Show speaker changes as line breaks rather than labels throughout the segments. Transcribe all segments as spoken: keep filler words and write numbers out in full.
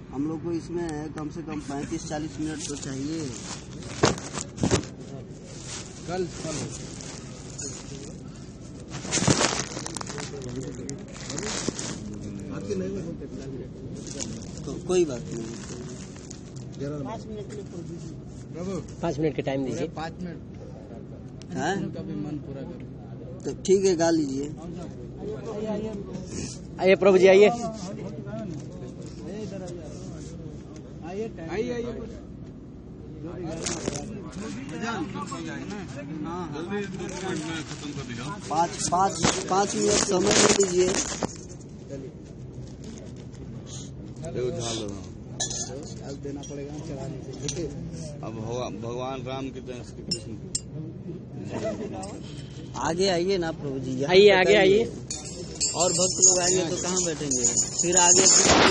हम लोग को इसमें कम से कम पैंतीस चालीस मिनट तो चाहिए।
कल कल
तो कोई बात नहीं,
पाँच मिनट के लिए
पाँच मिनट के टाइम दीजिए।
पाँच मिनट
है
कभी मन पूरा करो।
तो ठीक है, गा लीजिए।
आइए प्रभु जी, आइए
आइए आइए
पाँच पाँच पाँच मिनट समय ले लीजिए।
अब देना पड़ेगा चढ़ाने के लिए।
अब भगवान राम के जय श्री कृष्ण।
आगे आइए ना प्रभु जी, यहाँ
आइए आगे आइए।
और भक्त लोग आएंगे तो कहाँ बैठेंगे, फिर आगे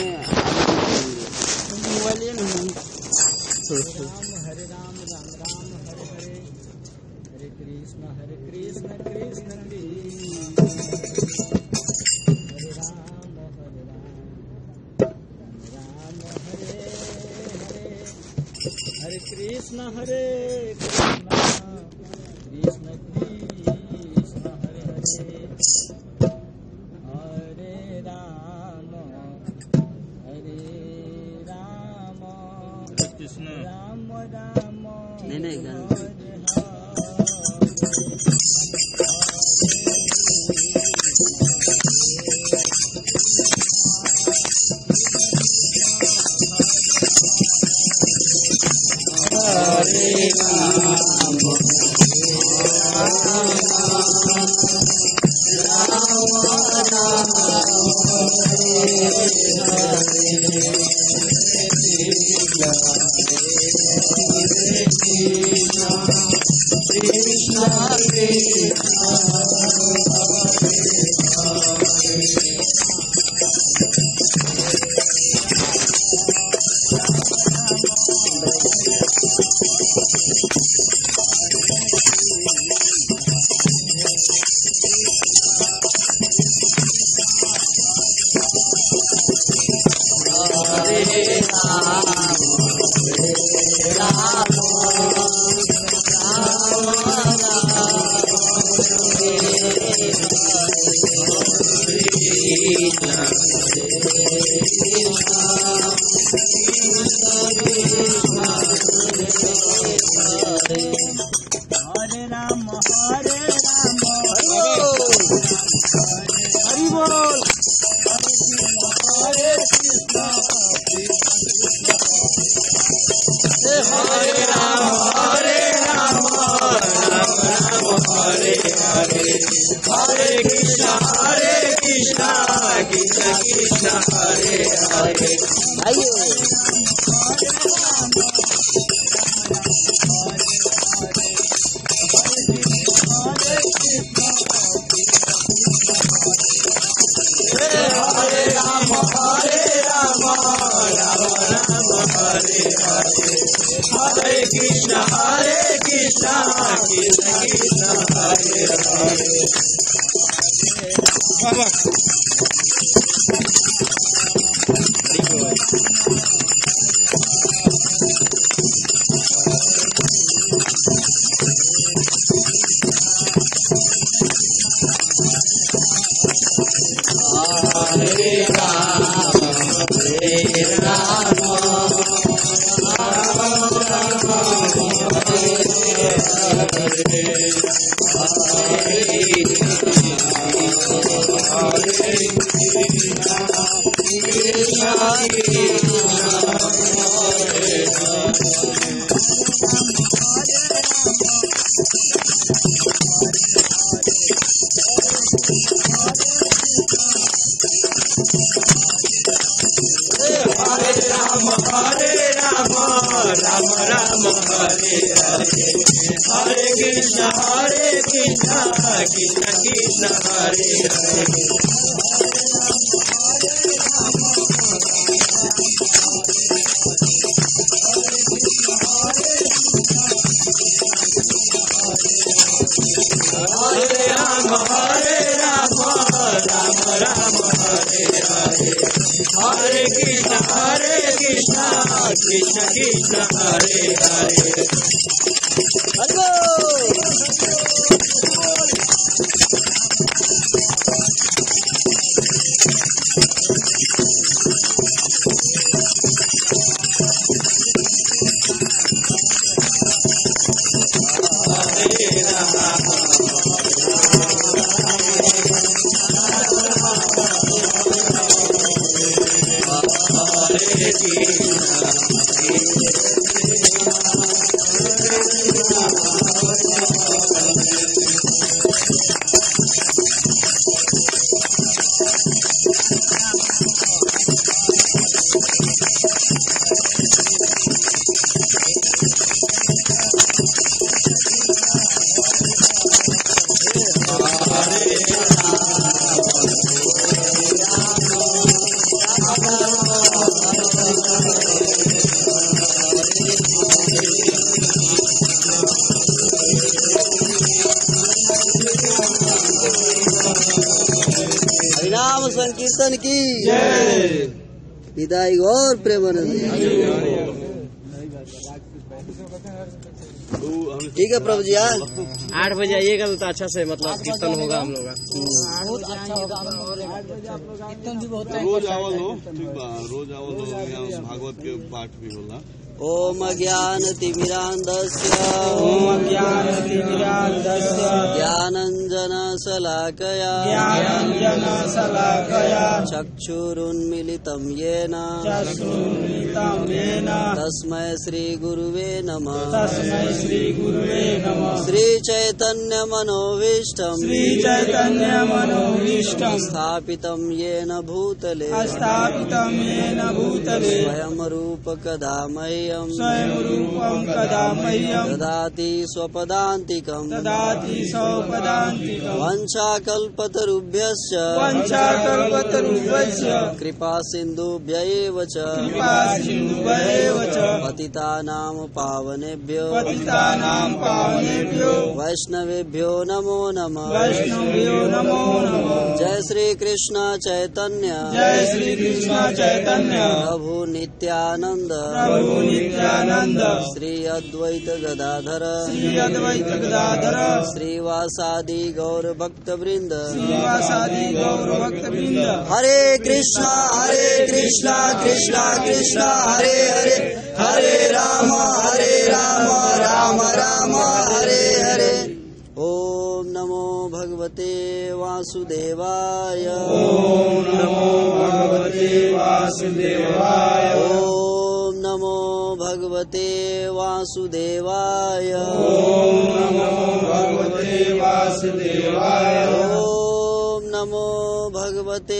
मोबाइल नहीं।
हरे राम राम राम हरे हरे, हरे कृष्ण हरे कृष्ण कृष्ण कृष्ण हरे राम हरे राम राम हरे हरे, हरे कृष्ण हरे कृष्ण कृष्ण कृष्ण हरे हरे, हरे राम हरे राम
कृष्ण
राम राम
नहीं नहीं गा।
हरे राम हरे राम हरि बोल, हरे कृष्ण हरे राम हरे राम राम राम हरे हरे, हरे कृष्ण हरे कृष्ण कृष्ण कृष्ण हरे हरे,
आइए
हरे राम हरे राम राम राम हरे हरे, हरे कृष्ण हरे कृष्ण कृष्ण कृष्ण हरे हरे। हरे राम हरे राम राम राम हरे हरे, हरे कृष्ण हरे कृष्ण कृष्ण कृष्ण हरे हरे। हरे राम हरे राम राम राम हरे हरे, हरे कृष्ण हरे कृष्ण कृष्ण कृष्ण हरे हरे।
हरिनाम संकीर्तन की
जय।
विदाई और प्रेमानंद। ठीक है प्रभु जी,
आठ बजे आइएगा तो अच्छा से मतलब कीर्तन होगा हम लोग का।
बहुत अच्छा होगा। कीर्तन भी बहुत
रोज आवल हो, ठीक बा, रोज आवल हो, यहाँ भागवत के पाठ भी होला।
ओम ज्ञान तिमिरांधस्य
ओम ज्ञान तिमिरांधस्य
ज्ञानंजन शलाकया
ज्ञानांजन शलाकया
चक्षुरुन्मीलितं येन
चक्षुरुन्मीलितं येन
तस्मै श्री गुरुवे नमः।
तस्मै श्री गुरुवे नमः।
श्री चैतन्य मनोभीष्टं
श्री चैतन्य मनोभीष्टं
स्थापितं येन भूतले
स्थापितं येन भूतले
स्वयं रूप कदा मह्यं
स्वयं रूपं कदा मह्यं
ददाति स्वपदान्तिकं
ददाति सौपदान्तिकं
वंशाकल्पतरुभ्यश्च
वंशाकल्पतरुभ्यश्च
कृपा सिन्धुभ्य एव च
कृपा सिन्धुभ्येव च
पतितानां पावनेभ्यो
पतितानां पावनेभ्यो
वैष्णवेभ्यो नमो नमः।
वैष्णवेभ्यो नमो नमः।
जय श्री कृष्ण चैतन्य
जय श्री कृष्ण चैतन्य
प्रभु नित्यानंद
प्रभु नित्यानंद
श्री अद्वैत गदाधर
श्री अद्वैत गदाधर
श्रीवासादि गौर भक्त वृंद
श्रीवासादि गौर भक्त वृंद।
हरे कृष्णा हरे कृष्णा कृष्णा कृष्णा हरे हरे हरे राम हरे राम राम राम हरे हरे। ओम नमो भगवते वासुदेवाय
ओम नमो भगवते वासुदेवाय
ओम नमो भगवते वासुदेवाय
ओम नमो भगवते वासुदेवाय
ओम नमो भगवते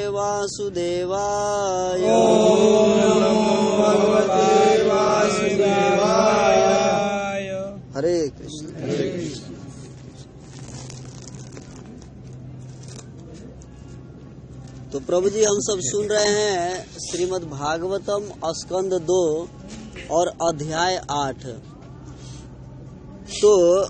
वासुदेवाय
ओम नमो भगवते वासुदेवाय।
हरे कृष्ण।
हरे कृष्ण।
तो प्रभु जी, हम सब सुन रहे हैं श्रीमद् भागवतम स्कंद दो और अध्याय आठ। तो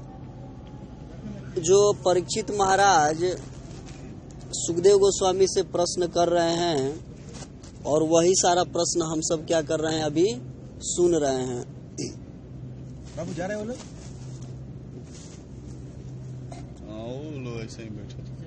जो परीक्षित महाराज सुखदेव गोस्वामी से प्रश्न कर रहे हैं और वही सारा प्रश्न हम सब क्या कर रहे हैं, अभी सुन रहे हैं।
बाबू जा रहे हो लोग?
हाँ, वो लोग ऐसे ही बैठे थे।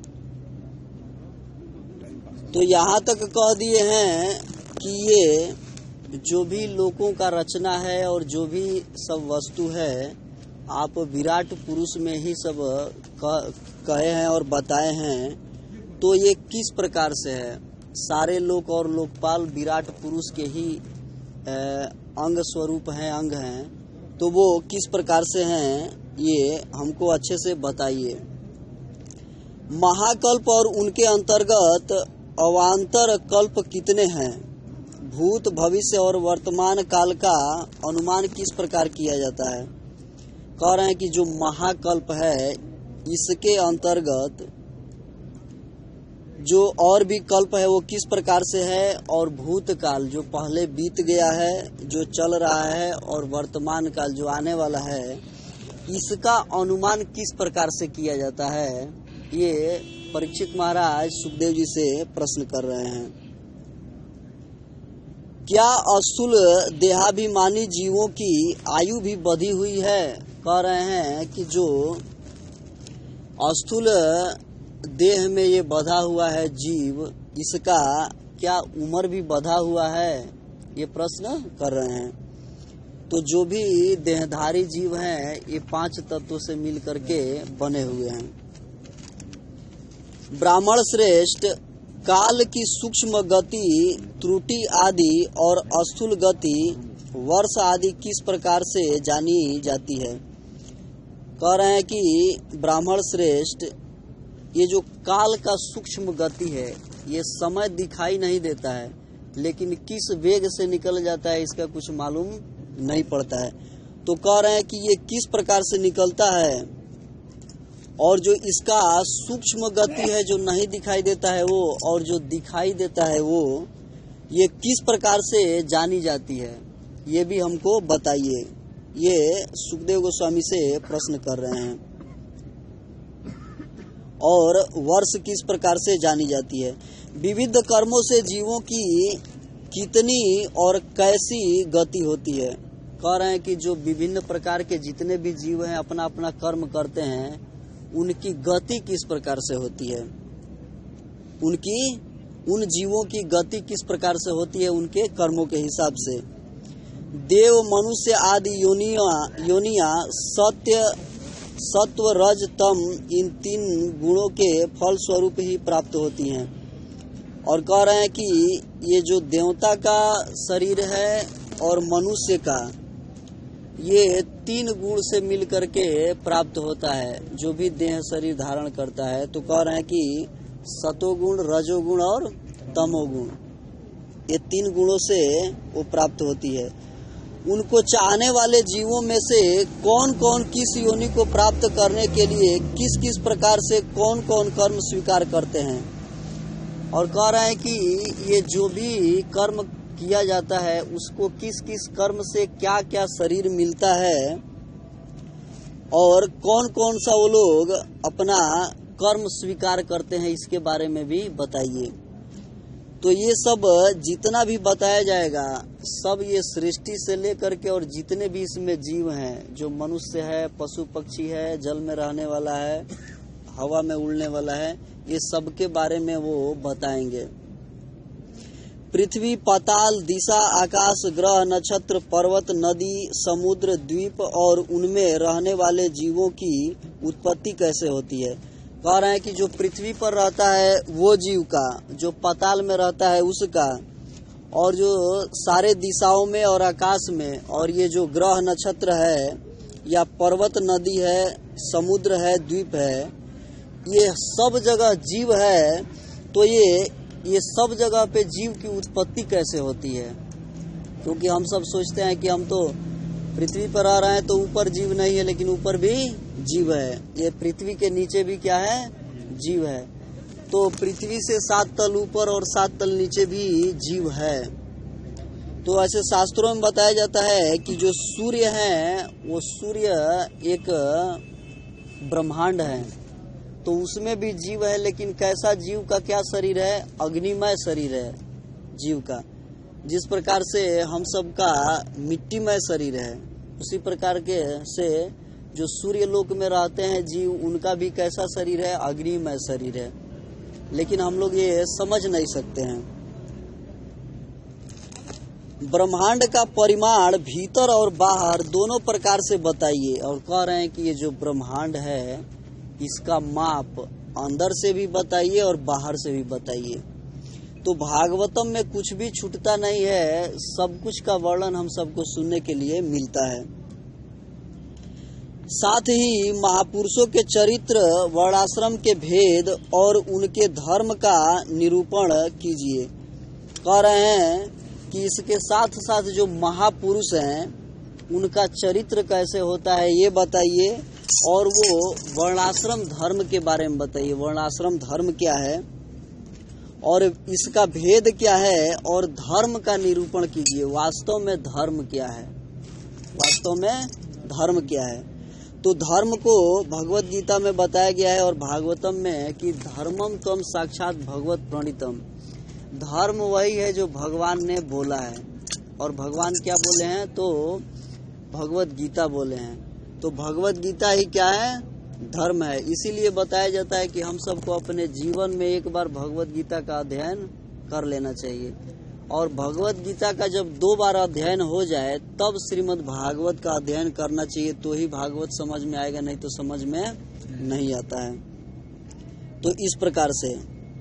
तो यहाँ तक कह दिए हैं कि ये जो भी लोगों का रचना है और जो भी सब वस्तु है, आप विराट पुरुष में ही सब कहे हैं और बताए हैं। तो ये किस प्रकार से है? सारे लोक और लोकपाल विराट पुरुष के ही अंग स्वरूप हैं, अंग हैं। तो वो किस प्रकार से हैं, ये हमको अच्छे से बताइए। महाकल्प और उनके अंतर्गत अवान्तर कल्प कितने हैं? भूत, भविष्य और वर्तमान काल का अनुमान किस प्रकार किया जाता है? कह रहे हैं कि जो महाकल्प है, इसके अंतर्गत जो और भी कल्प है वो किस प्रकार से है, और भूतकाल जो पहले बीत गया है, जो चल रहा है, और वर्तमान काल जो आने वाला है, इसका अनुमान किस प्रकार से किया जाता है? ये परीक्षित महाराज सुखदेव जी से प्रश्न कर रहे हैं। क्या स्थूल देहाभिमानी जीवों की आयु भी बढ़ी हुई है? कह रहे हैं कि जो स्थूल देह में ये बधा हुआ है जीव, इसका क्या उम्र भी बढ़ा हुआ है? ये प्रश्न कर रहे हैं। तो जो भी देहधारी जीव हैं ये पांच तत्वों से मिल करके बने हुए हैं। ब्राह्मण श्रेष्ठ, काल की सूक्ष्म गति, त्रुटि आदि और स्थूल गति, वर्ष आदि किस प्रकार से जानी जाती है? कह रहे हैं कि ब्राह्मण श्रेष्ठ, ये जो काल का सूक्ष्म गति है, ये समय दिखाई नहीं देता है, लेकिन किस वेग से निकल जाता है इसका कुछ मालूम नहीं पड़ता है। तो कह रहे हैं कि ये किस प्रकार से निकलता है, और जो इसका सूक्ष्म गति है जो नहीं दिखाई देता है वो, और जो दिखाई देता है वो, ये किस प्रकार से जानी जाती है, ये भी हमको बताइए। ये सुखदेव गोस्वामी से प्रश्न कर रहे हैं। और वर्ष किस प्रकार से जानी जाती है? विविध कर्मों से जीवों की कितनी और कैसी गति होती है? कह रहे हैं कि जो विभिन्न प्रकार के जितने भी जीव हैं अपना अपना कर्म करते हैं, उनकी गति किस प्रकार से होती है? उनकी उन जीवों की गति किस प्रकार से होती है उनके कर्मों के हिसाब से? देव, मनुष्य आदि योनिया योनिया सत्य, सत्व, रज, तम, इन तीन गुणों के फल स्वरूप ही प्राप्त होती हैं। और कह रहे हैं कि ये जो देवता का शरीर है और मनुष्य का, ये तीन गुण से मिल करके प्राप्त होता है जो भी देह शरीर धारण करता है। तो कह रहे हैं कि सतोगुण, रजोगुण और तमोगुण, ये तीन गुणों से वो प्राप्त होती है। उनको चाहने वाले जीवों में से कौन कौन किस योनि को प्राप्त करने के लिए किस किस प्रकार से कौन कौन कर्म स्वीकार करते हैं? और कह रहे हैं कि ये जो भी कर्म किया जाता है उसको किस किस कर्म से क्या क्या शरीर मिलता है, और कौन कौन सा वो लोग अपना कर्म स्वीकार करते हैं, इसके बारे में भी बताइए। तो ये सब जितना भी बताया जाएगा, सब ये सृष्टि से लेकर के और जितने भी इसमें जीव हैं, जो मनुष्य है, पशु पक्षी है, जल में रहने वाला है, हवा में उड़ने वाला है, ये सब के बारे में वो बताएंगे। पृथ्वी, पाताल, दिशा, आकाश, ग्रह, नक्षत्र, पर्वत, नदी, समुद्र, द्वीप और उनमें रहने वाले जीवों की उत्पत्ति कैसे होती है? कह रहे हैं कि जो पृथ्वी पर रहता है वो जीव का, जो पाताल में रहता है उसका, और जो सारे दिशाओं में और आकाश में, और ये जो ग्रह नक्षत्र है या पर्वत, नदी है, समुद्र है, द्वीप है, ये सब जगह जीव है। तो ये ये सब जगह पे जीव की उत्पत्ति कैसे होती है? क्योंकि हम सब सोचते हैं कि हम तो पृथ्वी पर आ रहे हैं तो ऊपर जीव नहीं है, लेकिन ऊपर भी जीव है। ये पृथ्वी के नीचे भी क्या है? जीव है। तो पृथ्वी से सात तल ऊपर और सात तल नीचे भी जीव है। तो ऐसे शास्त्रों में बताया जाता है कि जो सूर्य है वो सूर्य एक ब्रह्मांड है, तो उसमें भी जीव है, लेकिन कैसा जीव का क्या शरीर है? अग्निमय शरीर है जीव का। जिस प्रकार से हम सब का मिट्टीमय शरीर है, उसी प्रकार के से जो सूर्य लोक में रहते हैं जीव, उनका भी कैसा शरीर है? अग्निमय शरीर है। लेकिन हम लोग ये समझ नहीं सकते हैं। ब्रह्मांड का परिमाण भीतर और बाहर दोनों प्रकार से बताइए। और कह रहे हैं कि ये जो ब्रह्मांड है इसका माप अंदर से भी बताइए और बाहर से भी बताइए। तो भागवतम में कुछ भी छूटता नहीं है, सब कुछ का वर्णन हम सबको सुनने के लिए मिलता है। साथ ही महापुरुषों के चरित्र, वर्णाश्रम के भेद और उनके धर्म का निरूपण कीजिए। कह रहे हैं कि इसके साथ साथ जो महापुरुष हैं उनका चरित्र कैसे होता है ये बताइए, और वो वर्णाश्रम धर्म के बारे में बताइए। वर्णाश्रम धर्म क्या है और इसका भेद क्या है, और धर्म का निरूपण कीजिए। वास्तव में धर्म क्या है? वास्तव में धर्म क्या है? तो धर्म को भगवत गीता में बताया गया है और भागवतम में कि धर्मम त्वम साक्षात भगवत प्रणीतम। धर्म वही है जो भगवान ने बोला है। और भगवान क्या बोले हैं, तो भगवत गीता बोले हैं। तो भगवत गीता ही क्या है, धर्म है। इसीलिए बताया जाता है कि हम सबको अपने जीवन में एक बार भगवत गीता का अध्ययन कर लेना चाहिए। और भगवत गीता का जब दो बार अध्ययन हो जाए तब श्रीमद् भागवत का अध्ययन करना चाहिए, तो ही भागवत समझ में आएगा, नहीं तो समझ में नहीं आता है। तो इस प्रकार से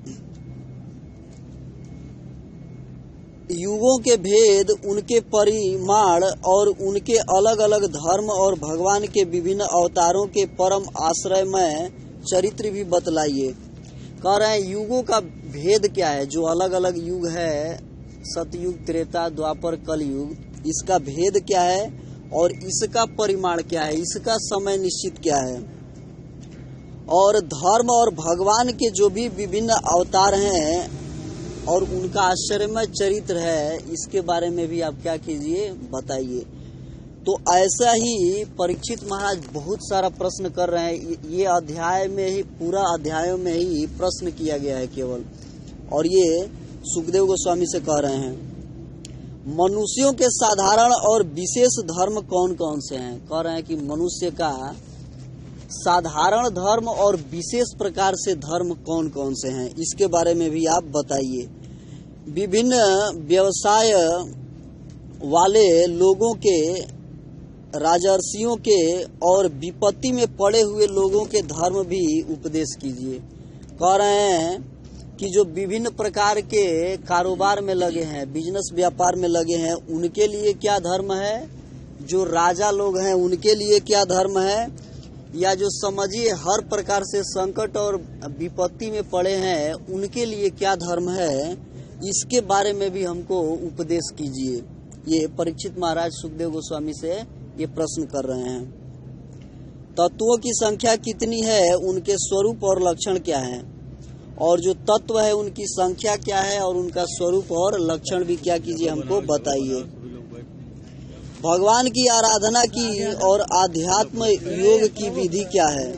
युगों के भेद, उनके परिमाण और उनके अलग अलग धर्म और भगवान के विभिन्न अवतारों के परम आश्रयमय चरित्र भी बतलाइए। कह रहे हैं युगों का भेद क्या है, जो अलग अलग युग है, सतयुग, त्रेता, द्वापर, कलयुग, इसका भेद क्या है और इसका परिमाण क्या है, इसका समय निश्चित क्या है, और धर्म और भगवान के जो भी विभिन्न अवतार हैं और उनका आश्चर्यमय चरित्र है, इसके बारे में भी आप क्या कीजिए, बताइए। तो ऐसा ही परीक्षित महाराज बहुत सारा प्रश्न कर रहे हैं। ये अध्याय में ही, पूरा अध्यायों में ही प्रश्न किया गया है केवल, और ये सुखदेव गोस्वामी से कह रहे हैं। मनुष्यों के साधारण और विशेष धर्म कौन कौन से हैं। कह रहे हैं कि मनुष्य का साधारण धर्म और विशेष प्रकार से धर्म कौन कौन से हैं, इसके बारे में भी आप बताइए। विभिन्न व्यवसाय वाले लोगों के, राजर्षियों के और विपत्ति में पड़े हुए लोगों के धर्म भी उपदेश कीजिए। कह रहे हैं कि जो विभिन्न प्रकार के कारोबार में लगे हैं, बिजनेस व्यापार में लगे हैं, उनके लिए क्या धर्म है, जो राजा लोग हैं उनके लिए क्या धर्म है, या जो समझिए हर प्रकार से संकट और विपत्ति में पड़े हैं उनके लिए क्या धर्म है, इसके बारे में भी हमको उपदेश कीजिए। ये परीक्षित महाराज सुखदेव गोस्वामी से ये प्रश्न कर रहे हैं। तत्वों की संख्या कितनी है, उनके स्वरूप और लक्षण क्या है, और जो तत्व है उनकी संख्या क्या है और उनका स्वरूप और लक्षण भी क्या कीजिए, हमको बताइए। भगवान की आराधना की और आध्यात्म योग की विधि क्या है,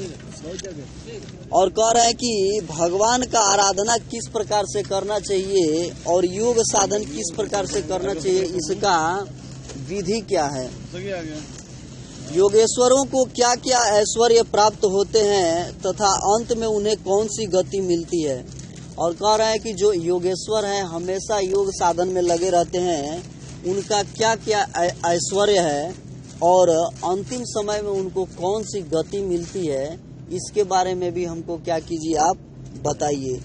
और कह रहे हैं कि भगवान का आराधना किस प्रकार से करना चाहिए और योग साधन किस प्रकार से करना चाहिए, इसका विधि क्या है। योगेश्वरों को क्या क्या ऐश्वर्य प्राप्त होते हैं तथा अंत में उन्हें कौन सी गति मिलती है। और कह रहे हैं कि जो योगेश्वर हैं, हमेशा योग साधन में लगे रहते हैं, उनका क्या क्या ऐश्वर्य है और अंतिम समय में उनको कौन सी गति मिलती है, इसके बारे में भी हमको क्या कीजिए, आप बताइए।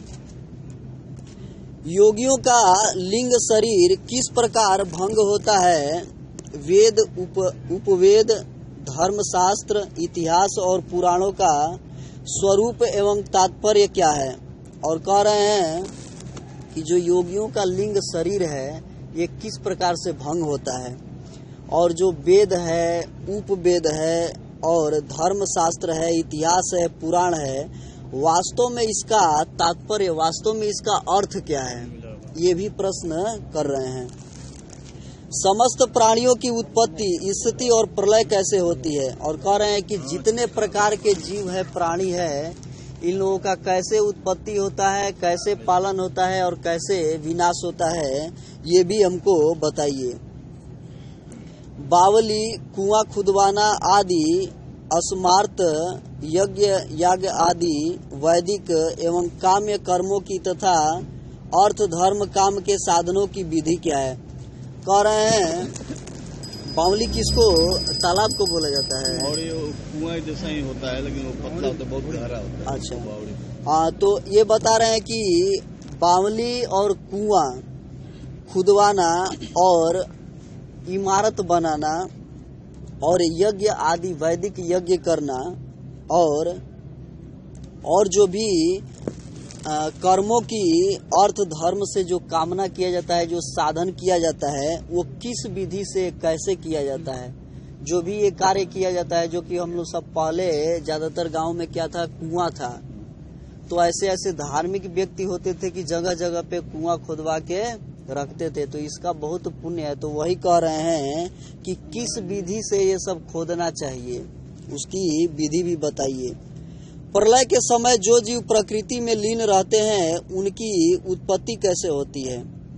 योगियों का लिंग शरीर किस प्रकार भंग होता है, वेद, उप उपवेद, धर्मशास्त्र, इतिहास और पुराणों का स्वरूप एवं तात्पर्य क्या है। और कह रहे हैं कि जो योगियों का लिंग शरीर है ये किस प्रकार से भंग होता है, और जो वेद है, उपवेद है और धर्मशास्त्र है, इतिहास है, पुराण है, वास्तव में इसका तात्पर्य, वास्तव में इसका अर्थ क्या है, ये भी प्रश्न कर रहे हैं। समस्त प्राणियों की उत्पत्ति, स्थिति और प्रलय कैसे होती है। और कह रहे हैं कि जितने प्रकार के जीव है, प्राणी है, इन लोगों का कैसे उत्पत्ति होता है, कैसे पालन होता है और कैसे विनाश होता है, ये भी हमको बताइए। बावली, कुआं खुदवाना आदि, अस्मार्त, यज्ञ याग आदि वैदिक एवं काम्य कर्मों की तथा अर्थ धर्म काम के साधनों की विधि क्या है। कह रहे हैं बावली किसको, तालाब को बोला जाता है,
और ये कुआं जैसा ही होता है लेकिन वो पतला होता है, बहुत गहरा होता है।
अच्छा,
बावड़ी।
हाँ, तो ये बता रहे हैं कि बावली और कुआं खुदवाना और इमारत बनाना और यज्ञ आदि वैदिक यज्ञ करना और और जो भी आ, कर्मों की अर्थ धर्म से जो कामना किया जाता है, जो साधन किया जाता है, वो किस विधि से कैसे किया जाता है। जो भी ये कार्य किया जाता है, जो कि हम लोग सब पहले ज्यादातर गांव में क्या था, कुआं था, तो ऐसे ऐसे धार्मिक व्यक्ति होते थे कि जगह जगह पे कुआं खुदवा के रखते थे, तो इसका बहुत पुण्य है। तो वही कह रहे हैं कि किस विधि से ये सब खोदना चाहिए, उसकी विधि भी बताइए। प्रलय के समय जो जीव प्रकृति में लीन रहते हैं उनकी उत्पत्ति कैसे होती है।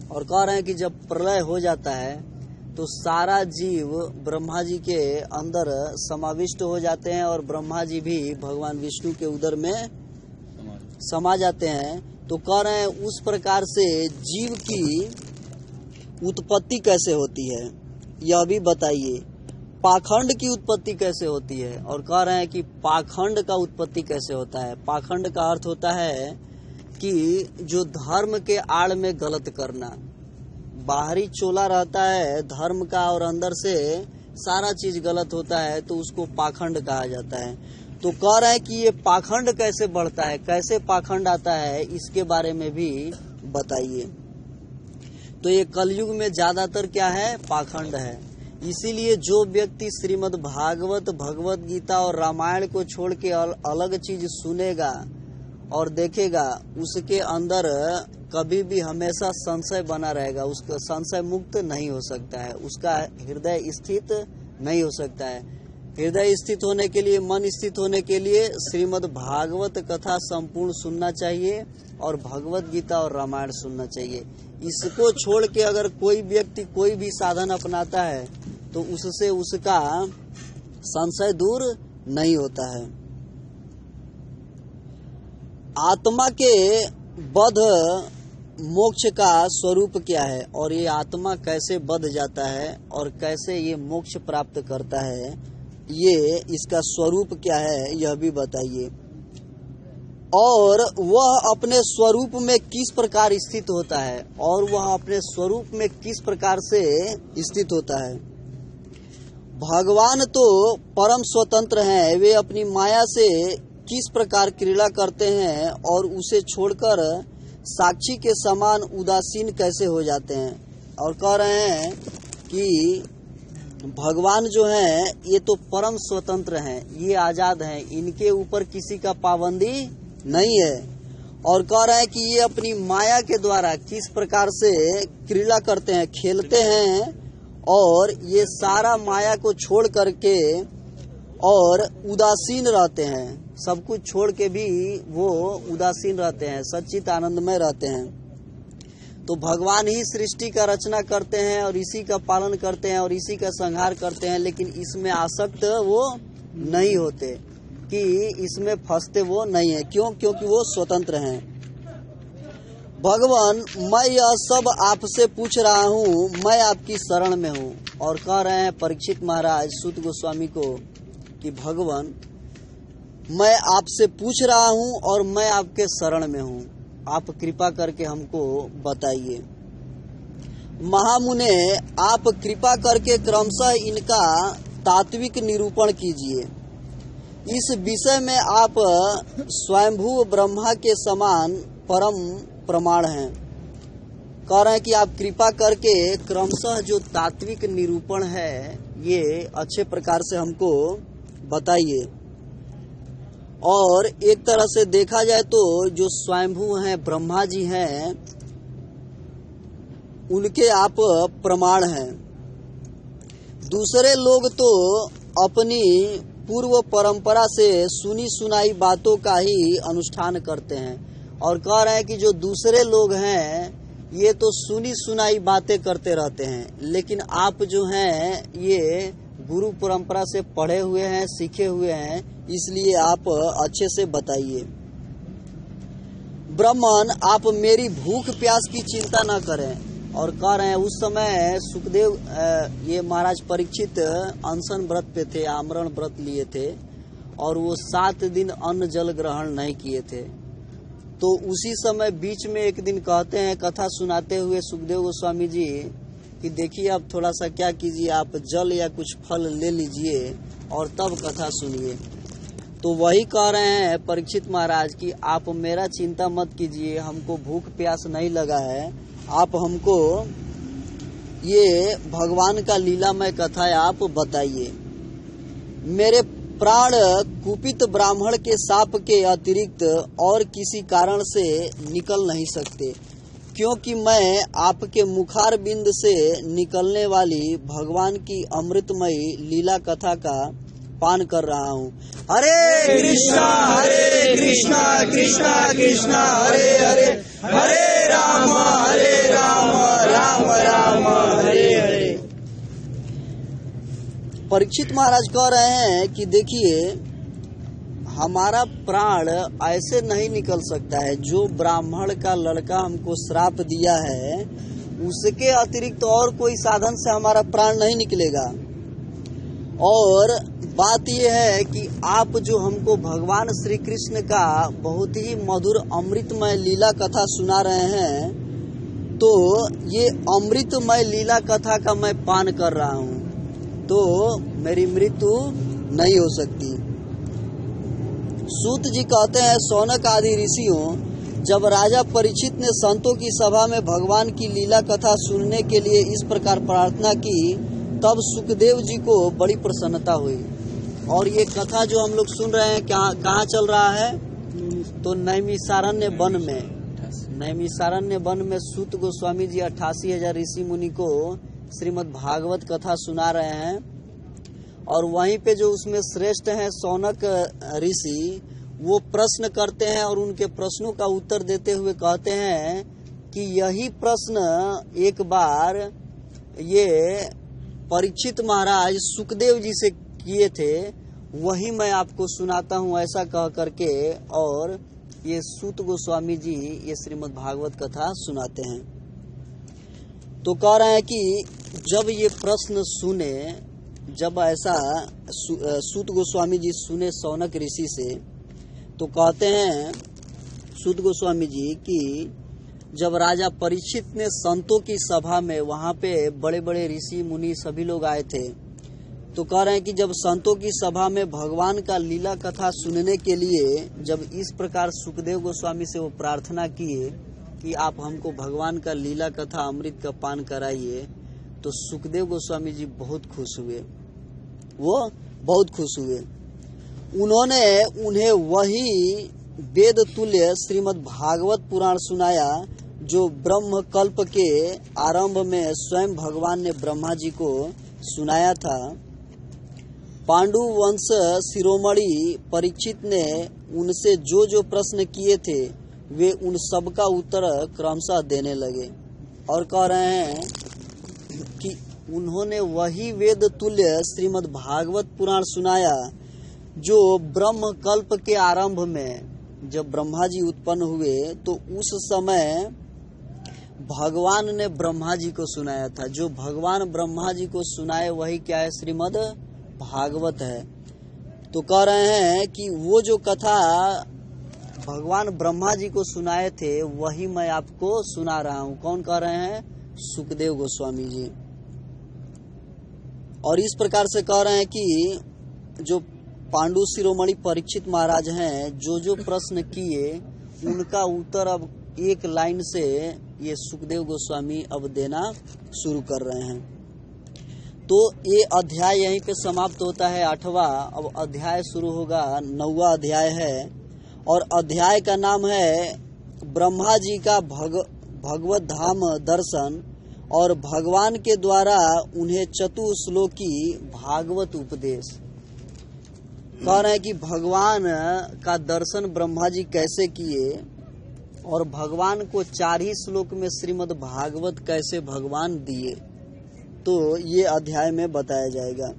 और कह रहे हैं कि जब प्रलय हो जाता है तो सारा जीव ब्रह्मा जी के अंदर समाविष्ट हो जाते हैं और ब्रह्मा जी भी भगवान विष्णु के उदर में समा जाते हैं। तो कह रहे हैं उस प्रकार से जीव की उत्पत्ति कैसे होती है यह भी बताइए। पाखंड की उत्पत्ति कैसे होती है, और कह रहे हैं कि पाखंड का उत्पत्ति कैसे होता है। पाखंड का अर्थ होता है कि जो धर्म के आड़ में गलत करना, बाहरी चोला रहता है धर्म का और अंदर से सारा चीज गलत होता है, तो उसको पाखंड कहा जाता है। तो कह रहे हैं कि ये पाखंड कैसे बढ़ता है, कैसे पाखंड आता है, इसके बारे में भी बताइए। तो ये कलयुग में ज्यादातर क्या है, पाखंड है। इसीलिए जो व्यक्ति श्रीमद् भागवत, भगवत गीता और रामायण को छोड़ के अलग चीज सुनेगा और देखेगा, उसके अंदर कभी भी हमेशा संशय बना रहेगा, उसका संशय मुक्त नहीं हो सकता है, उसका हृदय स्थित नहीं हो सकता है। हृदय स्थित होने के लिए, मन स्थित होने के लिए श्रीमद् भागवत कथा संपूर्ण सुनना चाहिए और भगवत गीता और रामायण सुनना चाहिए। इसको छोड़ के अगर कोई व्यक्ति कोई भी साधन अपनाता है तो उससे उसका संशय दूर नहीं होता है। आत्मा के बध मोक्ष का स्वरूप क्या है, और ये आत्मा कैसे बध जाता है और कैसे ये मोक्ष प्राप्त करता है, ये इसका स्वरूप क्या है यह भी बताइए। और वह अपने स्वरूप में किस प्रकार स्थित होता है, और वह अपने स्वरूप में किस प्रकार से स्थित होता है। भगवान तो परम स्वतंत्र हैं, वे अपनी माया से किस प्रकार क्रीड़ा करते हैं और उसे छोड़कर साक्षी के समान उदासीन कैसे हो जाते हैं। और कह रहे हैं कि भगवान जो हैं ये तो परम स्वतंत्र हैं, ये आजाद हैं, इनके ऊपर किसी का पाबंदी नहीं है। और कह रहे हैं कि ये अपनी माया के द्वारा किस प्रकार से क्रीड़ा करते हैं, खेलते हैं, और ये सारा माया को छोड़ करके और उदासीन रहते हैं, सब कुछ छोड़ के भी वो उदासीन रहते हैं, सच्चित आनंदमय रहते हैं। तो भगवान ही सृष्टि का रचना करते हैं और इसी का पालन करते हैं और इसी का संहार करते हैं, लेकिन इसमें आसक्त वो नहीं होते, कि इसमें फंसते वो नहीं है। क्यों? क्योंकि वो स्वतंत्र हैं। भगवान, मैं यह सब आपसे पूछ रहा हूँ, मैं आपकी शरण में हूँ। और कह रहे हैं परीक्षित महाराज सूत गोस्वामी को कि भगवान, मैं आपसे पूछ रहा हूँ और मैं आपके शरण में हूँ, आप कृपा करके हमको बताइए। महामुने, आप कृपा करके क्रमशः इनका तात्विक निरूपण कीजिए। इस विषय में आप स्वयंभू ब्रह्मा के समान परम प्रमाण हैं। कह रहे हैं कि आप कृपा करके क्रमशः जो तात्विक निरूपण है ये अच्छे प्रकार से हमको बताइए। और एक तरह से देखा जाए तो जो स्वयंभू हैं, ब्रह्मा जी हैं, उनके आप प्रमाण हैं। दूसरे लोग तो अपनी पूर्व परंपरा से सुनी सुनाई बातों का ही अनुष्ठान करते हैं। और कह रहे हैं कि जो दूसरे लोग हैं ये तो सुनी सुनाई बातें करते रहते हैं, लेकिन आप जो हैं ये गुरु परंपरा से पढ़े हुए हैं, सीखे हुए हैं, इसलिए आप अच्छे से बताइए। ब्राह्मण, आप मेरी भूख प्यास की चिंता न करें। और कह रहे हैं उस समय सुखदेव ये महाराज परीक्षित अनशन व्रत पे थे, आमरण व्रत लिए थे, और वो सात दिन अन्न जल ग्रहण नहीं किए थे। तो उसी समय बीच में एक दिन कहते हैं कथा सुनाते हुए सुखदेव गोस्वामी जी कि देखिए आप थोड़ा सा क्या कीजिए, आप जल या कुछ फल ले लीजिए और तब कथा सुनिए। तो वही कह रहे हैं परीक्षित महाराज कि आप मेरा चिंता मत कीजिए, हमको भूख प्यास नहीं लगा है, आप हमको ये भगवान का लीलामय कथा आप बताइए। मेरे प्राण कुपित ब्राह्मण के शाप के अतिरिक्त और किसी कारण से निकल नहीं सकते, क्योंकि मैं आपके मुखार बिंद से निकलने वाली भगवान की अमृतमयी लीला कथा का पान कर रहा हूँ। हरे
कृष्णा हरे कृष्णा कृष्णा कृष्णा हरे हरे हरे राम हरे राम राम राम हरे हरे।
परीक्षित महाराज कह रहे हैं कि देखिए, हमारा प्राण ऐसे नहीं निकल सकता है। जो ब्राह्मण का लड़का हमको श्राप दिया है, उसके अतिरिक्त और कोई साधन से हमारा प्राण नहीं निकलेगा। और बात यह है कि आप जो हमको भगवान श्री कृष्ण का बहुत ही मधुर अमृतमय लीला कथा सुना रहे हैं, तो ये अमृतमय लीला कथा का मैं पान कर रहा हूँ, तो मेरी मृत्यु नहीं हो सकती। सूत जी कहते हैं, सौनक आदि ऋषियों, जब राजा परीक्षित ने संतों की सभा में भगवान की लीला कथा सुनने के लिए इस प्रकार प्रार्थना की, तब सुखदेव जी को बड़ी प्रसन्नता हुई। और ये कथा जो हम लोग सुन रहे हैं, क्या कहाँ चल रहा है? तो नैमिषारण्य वन में। नैमिषारण्य वन में सूत गोस्वामी जी अट्ठासी हजार ऋषि मुनि को श्रीमद् भागवत कथा सुना रहे हैं। और वहीं पे जो उसमें श्रेष्ठ हैं सौनक ऋषि, वो प्रश्न करते हैं और उनके प्रश्नों का उत्तर देते हुए कहते हैं कि यही प्रश्न एक बार ये परीक्षित महाराज सुखदेव जी से किए थे, वही मैं आपको सुनाता हूँ, ऐसा कह करके। और ये सूत गोस्वामी जी ये श्रीमद् भागवत कथा सुनाते हैं। तो कह रहे हैं कि जब ये प्रश्न सुने, जब ऐसा सूत गोस्वामी जी सुने सौनक ऋषि से, तो कहते हैं सूत गोस्वामी जी कि जब राजा परीक्षित ने संतों की सभा में, वहाँ पे बड़े बड़े ऋषि मुनि सभी लोग आए थे, तो कह रहे हैं कि जब संतों की सभा में भगवान का लीला कथा सुनने के लिए जब इस प्रकार सुखदेव गोस्वामी से वो प्रार्थना किए कि आप हमको भगवान का लीला कथा अमृत का पान कराइए, तो सुखदेव गोस्वामी जी बहुत खुश हुए। वो बहुत खुश हुए। उन्होंने उन्हें वही वेद तुल्य श्रीमद् भागवत पुराण सुनाया, जो ब्रह्म कल्प के आरंभ में स्वयं भगवान ने ब्रह्मा जी को सुनाया था। पांडु वंश शिरोमणि परीक्षित ने उनसे जो जो प्रश्न किए थे, वे उन सब का उत्तर क्रमशः देने लगे। और कह रहे हैं कि उन्होंने वही वेद तुल्य श्रीमद् भागवत पुराण सुनाया, जो ब्रह्म कल्प के आरंभ में जब ब्रह्मा जी उत्पन्न हुए, तो उस समय भगवान ने ब्रह्मा जी को सुनाया था। जो भगवान ब्रह्मा जी को सुनाए वही क्या है? श्रीमद् भागवत है। तो कह रहे हैं कि वो जो कथा भगवान ब्रह्मा जी को सुनाए थे, वही मैं आपको सुना रहा हूँ। कौन कह रहे हैं? सुखदेव गोस्वामी जी। और इस प्रकार से कह रहे हैं कि जो पांडु शिरोमणि परीक्षित महाराज हैं, जो जो प्रश्न किए उनका उत्तर अब एक लाइन से ये सुखदेव गोस्वामी अब देना शुरू कर रहे हैं। तो ये अध्याय यहीं पे समाप्त होता है, आठवां। अब अध्याय शुरू होगा, नौवां अध्याय है। और अध्याय का नाम है ब्रह्मा जी का भग, भगवत धाम दर्शन और भगवान के द्वारा उन्हें चतुश्लोकी भागवत उपदेश। कह रहे हैं कि भगवान का दर्शन ब्रह्मा जी कैसे किए और भगवान को चार ही श्लोक में श्रीमद् भागवत कैसे भगवान दिए, तो ये अध्याय में बताया जाएगा।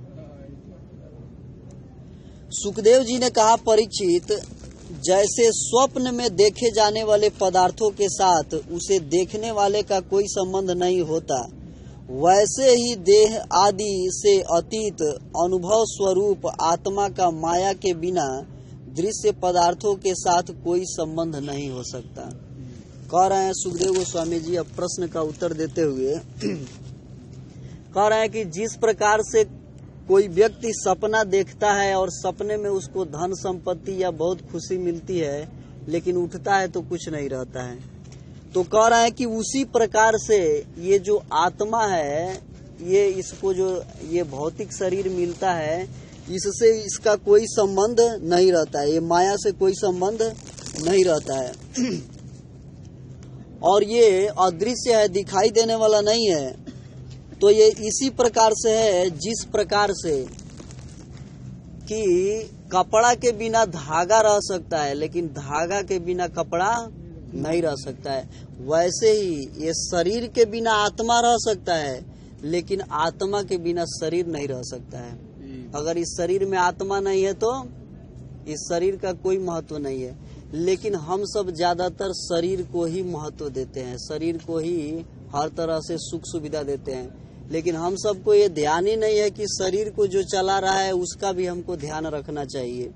सुखदेव जी ने कहा, परीक्षित, जैसे स्वप्न में देखे जाने वाले पदार्थों के साथ उसे देखने वाले का कोई संबंध नहीं होता, वैसे ही देह आदि से अतीत अनुभव स्वरूप आत्मा का माया के बिना दृश्य पदार्थों के साथ कोई संबंध नहीं हो सकता। कह रहे हैं सुखदेव गोस्वामी जी अब प्रश्न का उत्तर देते हुए, कह रहे हैं कि जिस प्रकार से कोई व्यक्ति सपना देखता है और सपने में उसको धन संपत्ति या बहुत खुशी मिलती है, लेकिन उठता है तो कुछ नहीं रहता है, तो कह रहा है कि उसी प्रकार से ये जो आत्मा है, ये इसको जो ये भौतिक शरीर मिलता है, इससे इसका कोई संबंध नहीं रहता है, ये माया से कोई संबंध नहीं रहता है। और ये अदृश्य है, दिखाई देने वाला नहीं है। तो ये इसी प्रकार से है जिस प्रकार से कि कपड़ा के बिना धागा रह सकता है, लेकिन धागा के बिना कपड़ा नहीं रह सकता है। वैसे ही ये शरीर के बिना आत्मा रह सकता है, लेकिन आत्मा के बिना शरीर नहीं रह सकता है। अगर इस शरीर में आत्मा नहीं है तो इस शरीर का कोई महत्व नहीं है। लेकिन हम सब ज्यादातर शरीर को ही महत्व देते हैं, शरीर को ही हर तरह से सुख सुविधा देते हैं, लेकिन हम सबको ये ध्यान ही नहीं है कि शरीर को जो चला रहा है उसका भी हमको ध्यान रखना चाहिए।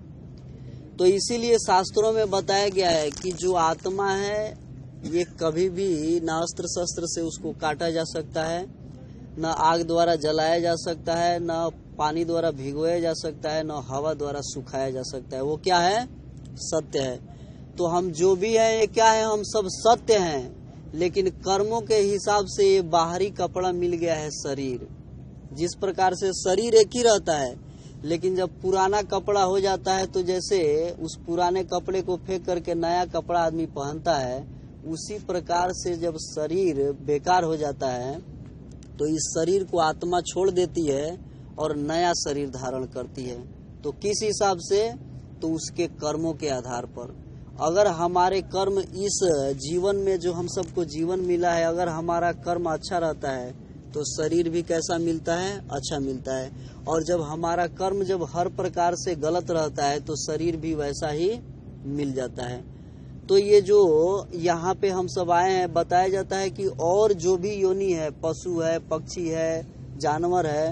तो इसीलिए शास्त्रों में बताया गया है कि जो आत्मा है ये कभी भी न अस्त्र शस्त्र से उसको काटा जा सकता है, न आग द्वारा जलाया जा सकता है, न पानी द्वारा भिगोया जा सकता है, न हवा द्वारा सुखाया जा सकता है। वो क्या है? सत्य है। तो हम जो भी है ये क्या है? हम सब सत्य हैं, लेकिन कर्मों के हिसाब से ये बाहरी कपड़ा मिल गया है शरीर। जिस प्रकार से शरीर एक ही रहता है, लेकिन जब पुराना कपड़ा हो जाता है तो जैसे उस पुराने कपड़े को फेंक करके नया कपड़ा आदमी पहनता है, उसी प्रकार से जब शरीर बेकार हो जाता है तो इस शरीर को आत्मा छोड़ देती है और नया शरीर धारण करती है। तो किस हिसाब से? तो उसके कर्मों के आधार पर। अगर हमारे कर्म इस जीवन में जो हम सबको जीवन मिला है, अगर हमारा कर्म अच्छा रहता है तो शरीर भी कैसा मिलता है? अच्छा मिलता है। और जब हमारा कर्म जब हर प्रकार से गलत रहता है तो शरीर भी वैसा ही मिल जाता है। तो ये जो यहाँ पे हम सब आए हैं, बताया जाता है कि और जो भी योनि है, पशु है, पक्षी है, जानवर है,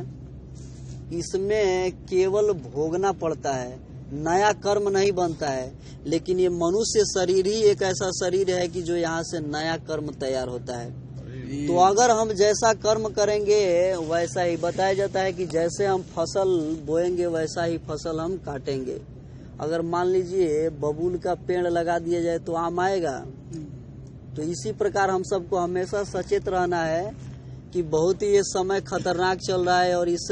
इसमें केवल भोगना पड़ता है, नया कर्म नहीं बनता है। लेकिन ये मनुष्य शरीर ही एक ऐसा शरीर है कि जो यहाँ से नया कर्म तैयार होता है। तो अगर हम जैसा कर्म करेंगे वैसा ही, बताया जाता है कि जैसे हम फसल बोएंगे वैसा ही फसल हम काटेंगे। अगर मान लीजिए बबूल का पेड़ लगा दिया जाए तो आम आएगा। तो इसी प्रकार हम सबको हमेशा सचेत रहना है कि बहुत ही ये समय खतरनाक चल रहा है, और इस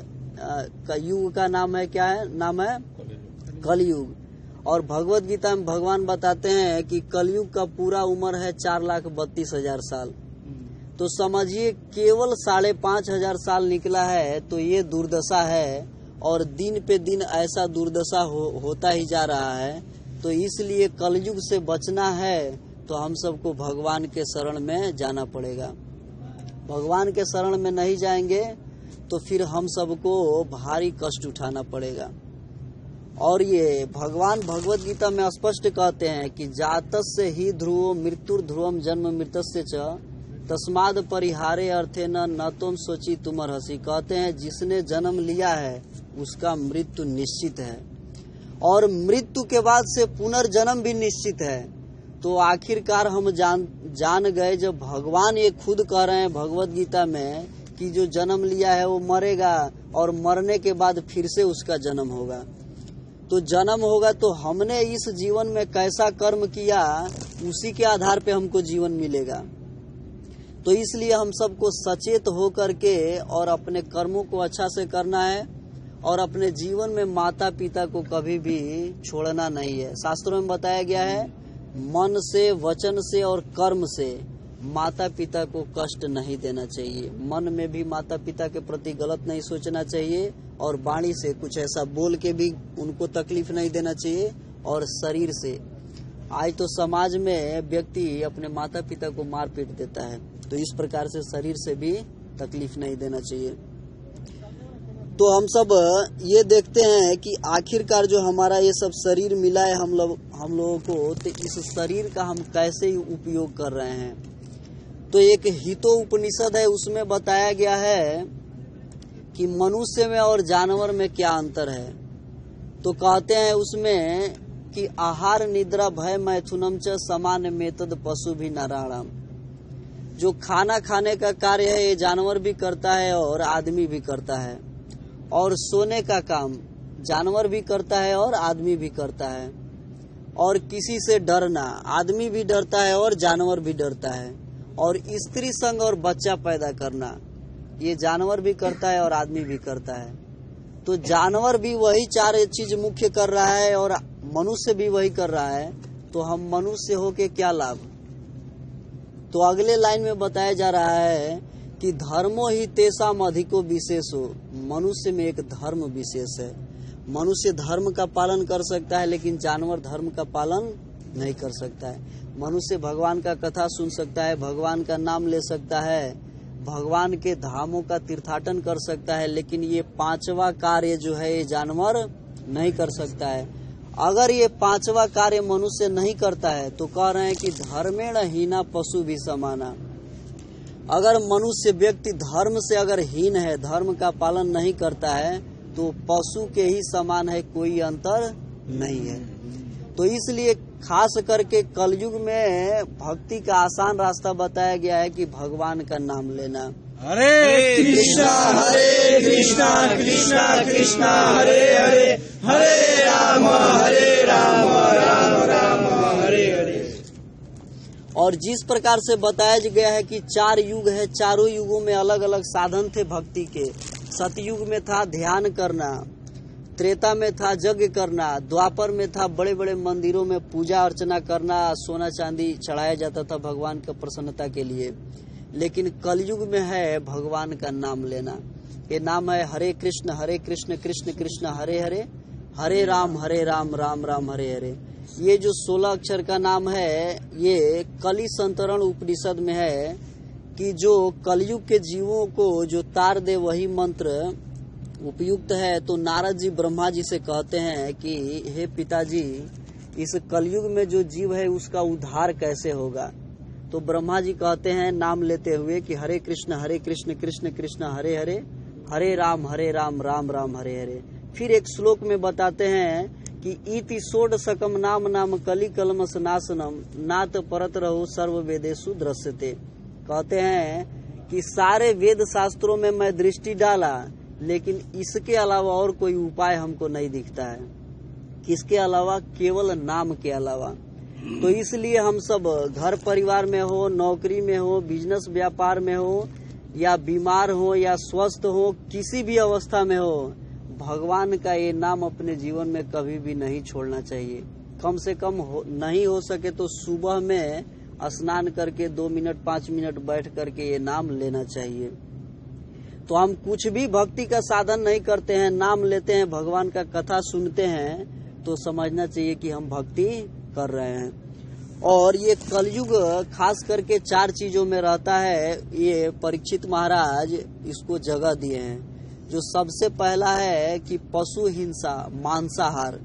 का युग का नाम है क्या है? नाम है कलयुग। और भगवत गीता में भगवान बताते हैं कि कलयुग का पूरा उम्र है चार लाख बत्तीस हजार साल। तो समझिए केवल साढ़े पांच हजार साल निकला है, तो ये दुर्दशा है, और दिन पे दिन ऐसा दुर्दशा हो, होता ही जा रहा है। तो इसलिए कलयुग से बचना है तो हम सबको भगवान के शरण में जाना पड़ेगा। भगवान के शरण में नहीं जाएंगे तो फिर हम सबको भारी कष्ट उठाना पड़ेगा। और ये भगवान भगवत गीता में स्पष्ट कहते हैं कि जातस्य ही ध्रुवो मृत्युर ध्रुवम जन्म मृतस्य च तस्माद परिहारे अर्थे न न तुम सोची तुमर हसी। कहते हैं जिसने जन्म लिया है उसका मृत्यु निश्चित है, और मृत्यु के बाद से पुनर्जन्म भी निश्चित है। तो आखिरकार हम जान जान गए, जब भगवान ये खुद कह रहे हैं भगवत गीता में कि जो जन्म लिया है वो मरेगा, और मरने के बाद फिर से उसका जन्म होगा। तो जन्म होगा तो हमने इस जीवन में कैसा कर्म किया उसी के आधार पे हमको जीवन मिलेगा। तो इसलिए हम सबको सचेत हो करके और अपने कर्मों को अच्छा से करना है, और अपने जीवन में माता पिता को कभी भी छोड़ना नहीं है। शास्त्रों में बताया गया है मन से, वचन से और कर्म से माता पिता को कष्ट नहीं देना चाहिए। मन में भी माता पिता के प्रति गलत नहीं सोचना चाहिए, और वाणी से कुछ ऐसा बोल के भी उनको तकलीफ नहीं देना चाहिए। और शरीर से, आज तो समाज में व्यक्ति अपने माता पिता को मार पीट देता है, तो इस प्रकार से शरीर से भी तकलीफ नहीं देना चाहिए। तो हम सब ये देखते हैं कि आखिरकार जो हमारा ये सब शरीर मिला है हम लोग हम लोगों को, तो इस शरीर का हम कैसे उपयोग कर रहे हैं। तो एक हितो उपनिषद है, उसमें बताया गया है कि मनुष्य में और जानवर में क्या अंतर है। तो कहते हैं उसमें कि आहार निद्रा भय मैथुनम च समान मेतद पशु भी नारायणम। जो खाना खाने का कार्य है ये जानवर भी करता है और आदमी भी करता है, और सोने का काम जानवर भी करता है और आदमी भी करता है, और किसी से डरना आदमी भी डरता है और जानवर भी डरता है, और स्त्री संग और बच्चा पैदा करना ये जानवर भी करता है और आदमी भी करता है। तो जानवर भी वही चार चीज मुख्य कर रहा है और मनुष्य भी वही कर रहा है, तो हम मनुष्य होके क्या लाभ। तो अगले लाइन में बताया जा रहा है कि धर्मो ही तेसाम अधिको विशेषो। मनुष्य में एक धर्म विशेष है। मनुष्य धर्म का पालन कर सकता है, लेकिन जानवर धर्म का पालन नहीं कर सकता है। मनुष्य भगवान का कथा सुन सकता है, भगवान का नाम ले सकता है, भगवान के धामों का तीर्थाटन कर सकता है, लेकिन ये पांचवा कार्य जो है ये जानवर नहीं कर सकता है। अगर ये पांचवा कार्य मनुष्य नहीं करता है तो कह रहे हैं कि धर्मेण हीना पशु भी समाना। अगर मनुष्य व्यक्ति धर्म से अगर हीन है, धर्म का पालन नहीं करता है, तो पशु के ही समान है, कोई अंतर नहीं है। तो इसलिए खास करके कलयुग में भक्ति का आसान रास्ता बताया गया है कि भगवान का नाम लेना।
हरे कृष्णा हरे कृष्णा कृष्णा कृष्णा हरे हरे, हरे राम हरे राम राम राम हरे हरे।
और जिस प्रकार से बताया गया है कि चार युग है, चारों युगों में अलग अलग साधन थे भक्ति के। सतयुग में था ध्यान करना, त्रेता में था यज्ञ करना, द्वापर में था बड़े बड़े मंदिरों में पूजा अर्चना करना, सोना चांदी चढ़ाया जाता था भगवान की प्रसन्नता के लिए। लेकिन कलयुग में है भगवान का नाम लेना। ये नाम है हरे कृष्ण हरे कृष्ण कृष्ण कृष्ण हरे हरे, हरे राम हरे राम राम राम हरे हरे। ये जो सोलह अक्षर का नाम है, ये कलि संतरण उपनिषद में है कि जो कलयुग के जीवों को जो तार दे वही मंत्र उपयुक्त है। तो नारद जी ब्रह्मा जी से कहते हैं कि हे पिताजी, इस कलयुग में जो जीव है उसका उद्धार कैसे होगा। तो ब्रह्मा जी कहते हैं नाम लेते हुए कि हरे कृष्ण हरे कृष्ण कृष्ण कृष्ण हरे हरे, हरे राम हरे राम राम राम हरे हरे। फिर एक श्लोक में बताते हैं कि इति सोड सकम नाम नाम कलि कलमस नाशनम नात परत रहो सर्व वेदेषु दृश्यते। कहते हैं कि सारे वेद शास्त्रों में मैं दृष्टि डाला, लेकिन इसके अलावा और कोई उपाय हमको नहीं दिखता है। किसके अलावा? केवल नाम के अलावा। तो इसलिए हम सब घर परिवार में हो, नौकरी में हो, बिजनेस व्यापार में हो, या बीमार हो या स्वस्थ हो, किसी भी अवस्था में हो, भगवान का ये नाम अपने जीवन में कभी भी नहीं छोड़ना चाहिए। कम से कम हो, नहीं हो सके तो सुबह में स्नान करके दो मिनट पाँच मिनट बैठ करके ये नाम लेना चाहिए। तो हम कुछ भी भक्ति का साधन नहीं करते हैं, नाम लेते हैं, भगवान का कथा सुनते हैं, तो समझना चाहिए कि हम भक्ति कर रहे हैं। और ये कलयुग खास करके चार चीजों में रहता है। ये परीक्षित महाराज इसको जगह दिए हैं। जो सबसे पहला है कि पशु हिंसा, मांसाहार।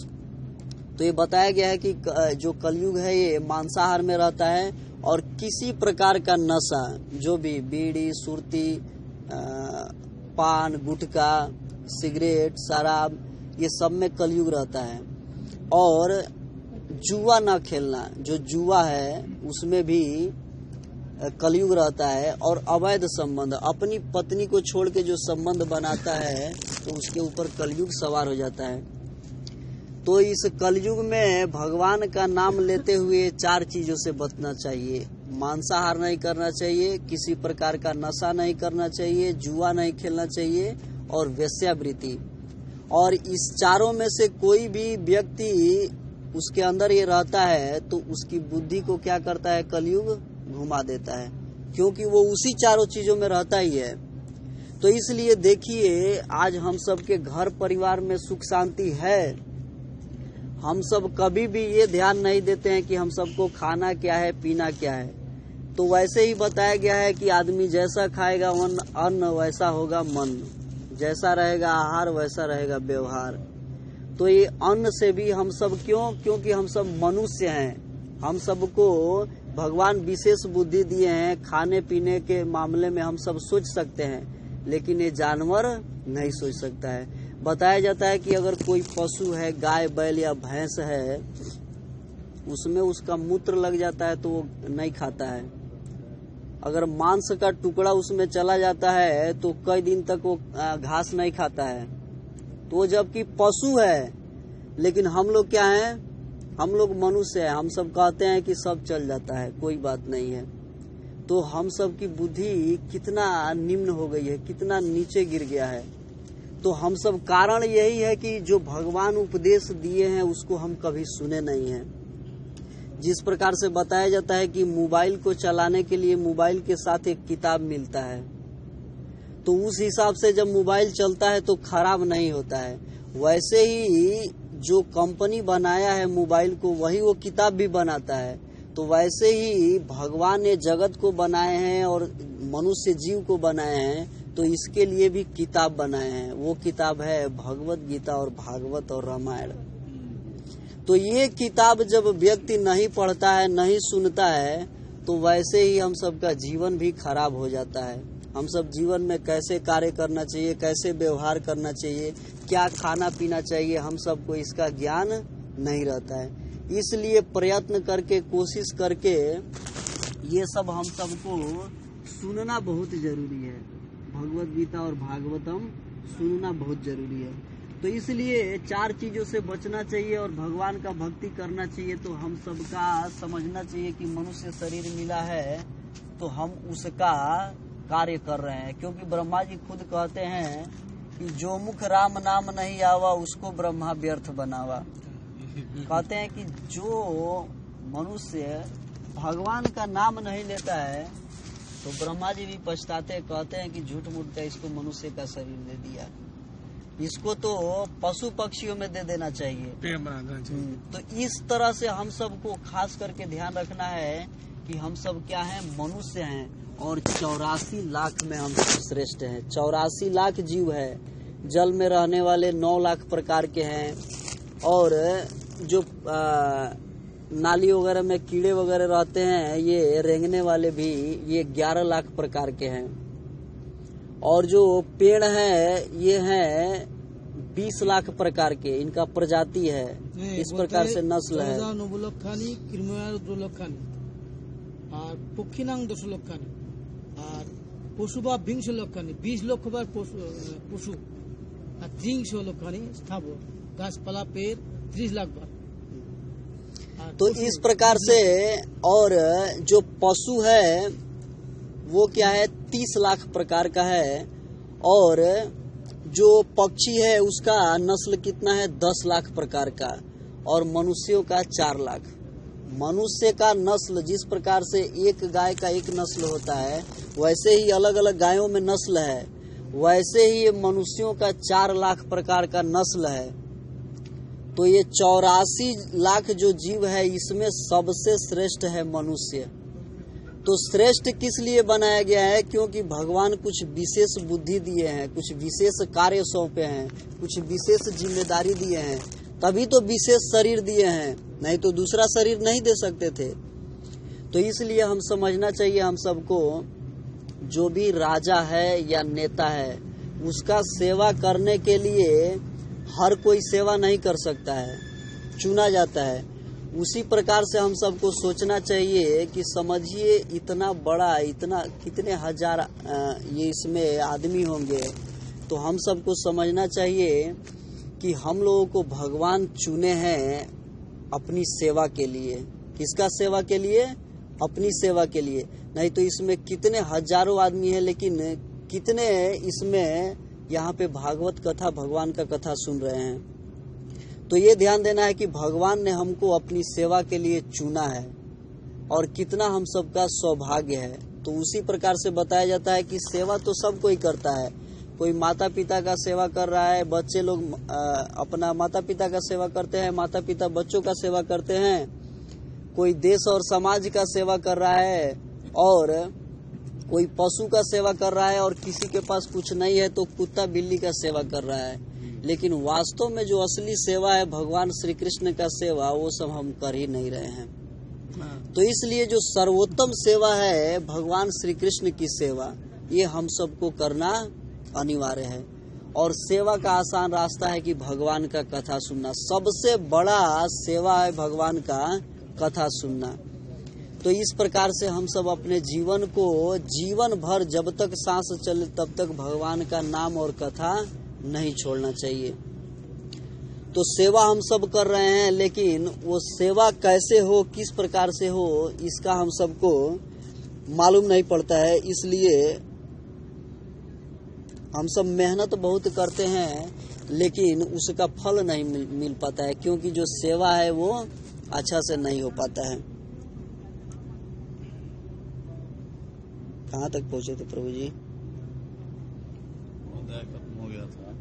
तो ये बताया गया है कि जो कलयुग है ये मांसाहार में रहता है। और किसी प्रकार का नशा, जो भी बीड़ी, सुरती, पान, गुटखा, सिगरेट, शराब, ये सब में कलयुग रहता है। और जुआ न खेलना, जो जुआ है उसमें भी कलयुग रहता है। और अवैध संबंध, अपनी पत्नी को छोड़ के जो संबंध बनाता है तो उसके ऊपर कलयुग सवार हो जाता है। तो इस कलयुग में भगवान का नाम लेते हुए चार चीजों से बचना चाहिए। मांसाहार नहीं करना चाहिए, किसी प्रकार का नशा नहीं करना चाहिए, जुआ नहीं खेलना चाहिए, और वेश्यावृत्ति। और इस चारों में से कोई भी व्यक्ति उसके अंदर ये रहता है तो उसकी बुद्धि को क्या करता है? कलयुग घुमा देता है, क्योंकि वो उसी चारों चीजों में रहता ही है। तो इसलिए देखिए, आज हम सब के घर परिवार में सुख शांति है। हम सब कभी भी ये ध्यान नहीं देते हैं कि हम सबको खाना क्या है, पीना क्या है। तो वैसे ही बताया गया है कि आदमी जैसा खाएगा अन्न वैसा होगा मन, जैसा रहेगा आहार वैसा रहेगा व्यवहार। तो ये अन्न से भी हम सब क्यों? क्योंकि हम सब मनुष्य हैं। हम सबको भगवान विशेष बुद्धि दिए हैं। खाने पीने के मामले में हम सब सोच सकते हैं, लेकिन ये जानवर नहीं सोच सकता है। बताया जाता है कि अगर कोई पशु है, गाय, बैल या भैंस है, उसमें उसका मूत्र लग जाता है तो वो नहीं खाता है। अगर मांस का टुकड़ा उसमें चला जाता है तो कई दिन तक वो घास नहीं खाता है। तो जबकि पशु है, लेकिन हम लोग क्या हैं? हम लोग मनुष्य हैं। हम सब कहते हैं कि सब चल जाता है, कोई बात नहीं है। तो हम सब की बुद्धि कितना निम्न हो गई है, कितना नीचे गिर गया है। तो हम सब कारण यही है कि जो भगवान उपदेश दिए हैं उसको हम कभी सुने नहीं हैं। जिस प्रकार से बताया जाता है कि मोबाइल को चलाने के लिए मोबाइल के साथ एक किताब मिलता है, तो उस हिसाब से जब मोबाइल चलता है तो खराब नहीं होता है। वैसे ही जो कंपनी बनाया है मोबाइल को, वही वो किताब भी बनाता है। तो वैसे ही भगवान ने जगत को बनाए हैं और मनुष्य जीव को बनाए हैं, तो इसके लिए भी किताब बनाए हैं। वो किताब है भगवत गीता और भागवत और रामायण। तो ये किताब जब व्यक्ति नहीं पढ़ता है, नहीं सुनता है, तो वैसे ही हम सबका जीवन भी खराब हो जाता है। हम सब जीवन में कैसे कार्य करना चाहिए, कैसे व्यवहार करना चाहिए, क्या खाना पीना चाहिए, हम सबको इसका ज्ञान नहीं रहता है। इसलिए प्रयत्न करके, कोशिश करके ये सब हम सबको सुनना बहुत जरूरी है। भगवत गीता और भागवतम सुनना बहुत जरूरी है। तो इसलिए चार चीजों से बचना चाहिए और भगवान का भक्ति करना चाहिए। तो हम सबका समझना चाहिए कि मनुष्य शरीर मिला है तो हम उसका कार्य कर रहे हैं, क्योंकि ब्रह्मा जी खुद कहते हैं कि जो मुख राम नाम नहीं आवा उसको ब्रह्मा व्यर्थ बनावा। कहते हैं कि जो मनुष्य भगवान का नाम नहीं लेता है तो ब्रह्मा जी भी पछताते, कहते हैं कि झूठ मूठ का इसको मनुष्य का शरीर दे दिया, इसको तो पशु पक्षियों में दे देना चाहिए। तो इस तरह से हम सबको खास करके ध्यान रखना है कि हम सब क्या हैं, मनुष्य हैं और चौरासी लाख में हम सब श्रेष्ठ हैं। चौरासी लाख जीव है, जल में रहने वाले नौ लाख प्रकार के हैं और जो आ, नाली वगैरह में कीड़े वगैरह रहते हैं, ये रेंगने वाले भी, ये ग्यारह लाख प्रकार के हैं। और जो पेड़ है ये है बीस लाख प्रकार के, इनका प्रजाति है, इस प्रकार से नस्ल है।
আর পক্ষীনাং দশ লক্ষানি আর পশু বা বিংশ লক্ষানি बीस লক্ষ বার পশু আর ত্রিংশ লক্ষানি স্থাবর গাছপালা पेड़ तीस लाख बार।
तो इस प्रकार से, और जो पशु है वो क्या है, तीस लाख प्रकार का है, और जो पक्षी है उसका नस्ल कितना है, दस लाख प्रकार का, और मनुष्यों का चार लाख। मनुष्य का नस्ल जिस प्रकार से एक गाय का एक नस्ल होता है, वैसे ही अलग अलग गायों में नस्ल है, वैसे ही मनुष्यों का चार लाख प्रकार का नस्ल है। तो ये चौरासी लाख जो जीव है इसमें सबसे श्रेष्ठ है मनुष्य। तो श्रेष्ठ किस लिए बनाया गया है, क्योंकि भगवान कुछ विशेष बुद्धि दिए हैं, कुछ विशेष कार्य सौंपे हैं, कुछ विशेष जिम्मेदारी दिए हैं, तभी तो विशेष शरीर दिए हैं, नहीं तो दूसरा शरीर नहीं दे सकते थे। तो इसलिए हम समझना चाहिए हम सबको, जो भी राजा है या नेता है उसका सेवा करने के लिए हर कोई सेवा नहीं कर सकता है, चुना जाता है। उसी प्रकार से हम सबको सोचना चाहिए कि समझिए इतना बड़ा, इतना कितने हजार ये इसमें आदमी होंगे, तो हम सबको समझना चाहिए कि हम लोगों को भगवान चुने हैं अपनी सेवा के लिए। किसका सेवा के लिए? अपनी सेवा के लिए। नहीं तो इसमें कितने हजारों आदमी हैं, लेकिन कितने इसमें यहाँ पे भागवत कथा, भगवान का कथा सुन रहे हैं। तो ये ध्यान देना है कि भगवान ने हमको अपनी सेवा के लिए चुना है और कितना हम सबका सौभाग्य है। तो उसी प्रकार से बताया जाता है कि सेवा तो सब कोई करता है। कोई माता पिता का सेवा कर रहा है, बच्चे लोग अपना माता पिता का सेवा करते हैं, माता पिता बच्चों का सेवा करते हैं, कोई देश और समाज का सेवा कर रहा है, और कोई पशु का सेवा कर रहा है, और किसी के पास कुछ नहीं है तो कुत्ता बिल्ली का सेवा कर रहा है। लेकिन वास्तव में जो असली सेवा है भगवान श्री कृष्ण का सेवा, वो सब हम कर ही नहीं रहे हैं। तो इसलिए जो सर्वोत्तम सेवा है भगवान श्री कृष्ण की सेवा, ये हम सबको करना अनिवार्य है। और सेवा का आसान रास्ता है कि भगवान का कथा सुनना। सबसे बड़ा सेवा है भगवान का कथा सुनना। तो इस प्रकार से हम सब अपने जीवन को, जीवन भर जब तक सांस चले तब तक भगवान का नाम और कथा नहीं छोड़ना चाहिए। तो सेवा हम सब कर रहे हैं, लेकिन वो सेवा कैसे हो, किस प्रकार से हो, इसका हम सबको मालूम नहीं पड़ता है। इसलिए हम सब मेहनत बहुत करते हैं, लेकिन उसका फल नहीं मिल, मिल पाता है, क्योंकि जो सेवा है वो अच्छा से नहीं हो पाता है। कहाँ तक पहुँचे थे प्रभु जी?
अध्याय खत्म हो गया था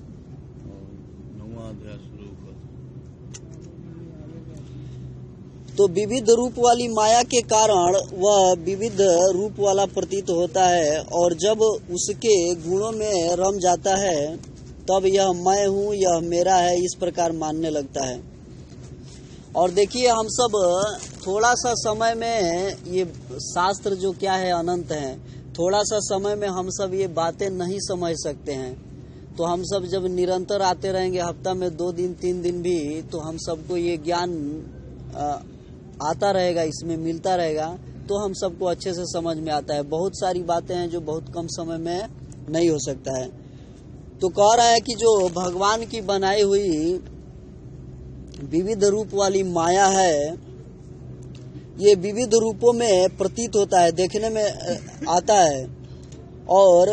और नौवां अध्याय शुरू हुआ।
तो विविध रूप वाली माया के कारण वह विविध रूप वाला प्रतीत होता है, और जब उसके गुणों में रम जाता है तब यह मैं हूँ, यह मेरा है, इस प्रकार मानने लगता है। और देखिए, हम सब थोड़ा सा समय में, ये शास्त्र जो क्या है अनंत है, थोड़ा सा समय में हम सब ये बातें नहीं समझ सकते हैं। तो हम सब जब निरंतर आते रहेंगे, हफ्ता में दो दिन तीन दिन भी, तो हम सबको ये ज्ञान आता रहेगा, इसमें मिलता रहेगा, तो हम सबको अच्छे से समझ में आता है। बहुत सारी बातें हैं जो बहुत कम समय में नहीं हो सकता है। तो कह रहा है कि जो भगवान की बनाई हुई विविध रूप वाली माया है, ये विविध रूपों में प्रतीत होता है, देखने में आता है, और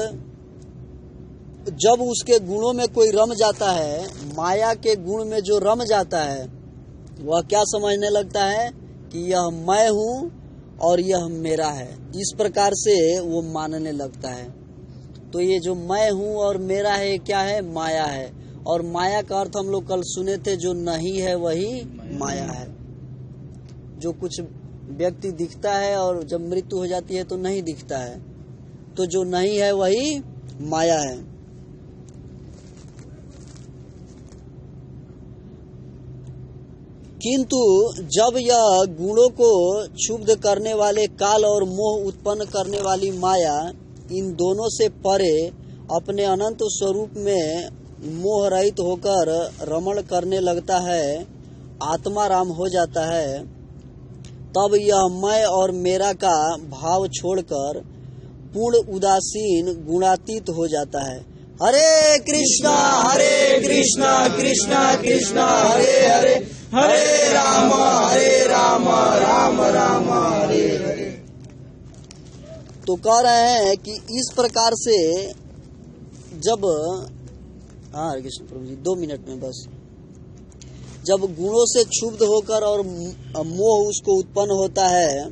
जब उसके गुणों में कोई रम जाता है, माया के गुण में जो रम जाता है, वह क्या समझने लगता है कि यह मैं हूँ और यह मेरा है। इस प्रकार से वो मानने लगता है। तो ये जो मैं हूँ और मेरा है, क्या है? माया है। और माया का अर्थ हम लोग कल सुने थे, जो नहीं है वही माया है। जो कुछ व्यक्ति दिखता है और जब मृत्यु हो जाती है तो नहीं दिखता है, तो जो नहीं है वही माया है। किंतु जब यह गुणों को क्षुब्ध करने वाले काल और मोह उत्पन्न करने वाली माया इन दोनों से परे अपने अनंत स्वरूप में मोह रहित होकर रमण करने लगता है, आत्मा राम हो जाता है, तब यह मैं और मेरा का भाव छोड़कर पूर्ण उदासीन गुणातीत हो जाता है। हरे कृष्णा हरे कृष्णा कृष्णा कृष्णा हरे हरे, हरे राम हरे राम राम राम हरे हरे। तो कह रहे हैं कि इस प्रकार से जब, हाँ हरे कृष्ण प्रभु जी, दो मिनट में बस, जब गुणों से क्षुब्ध होकर और मोह उसको उत्पन्न होता है,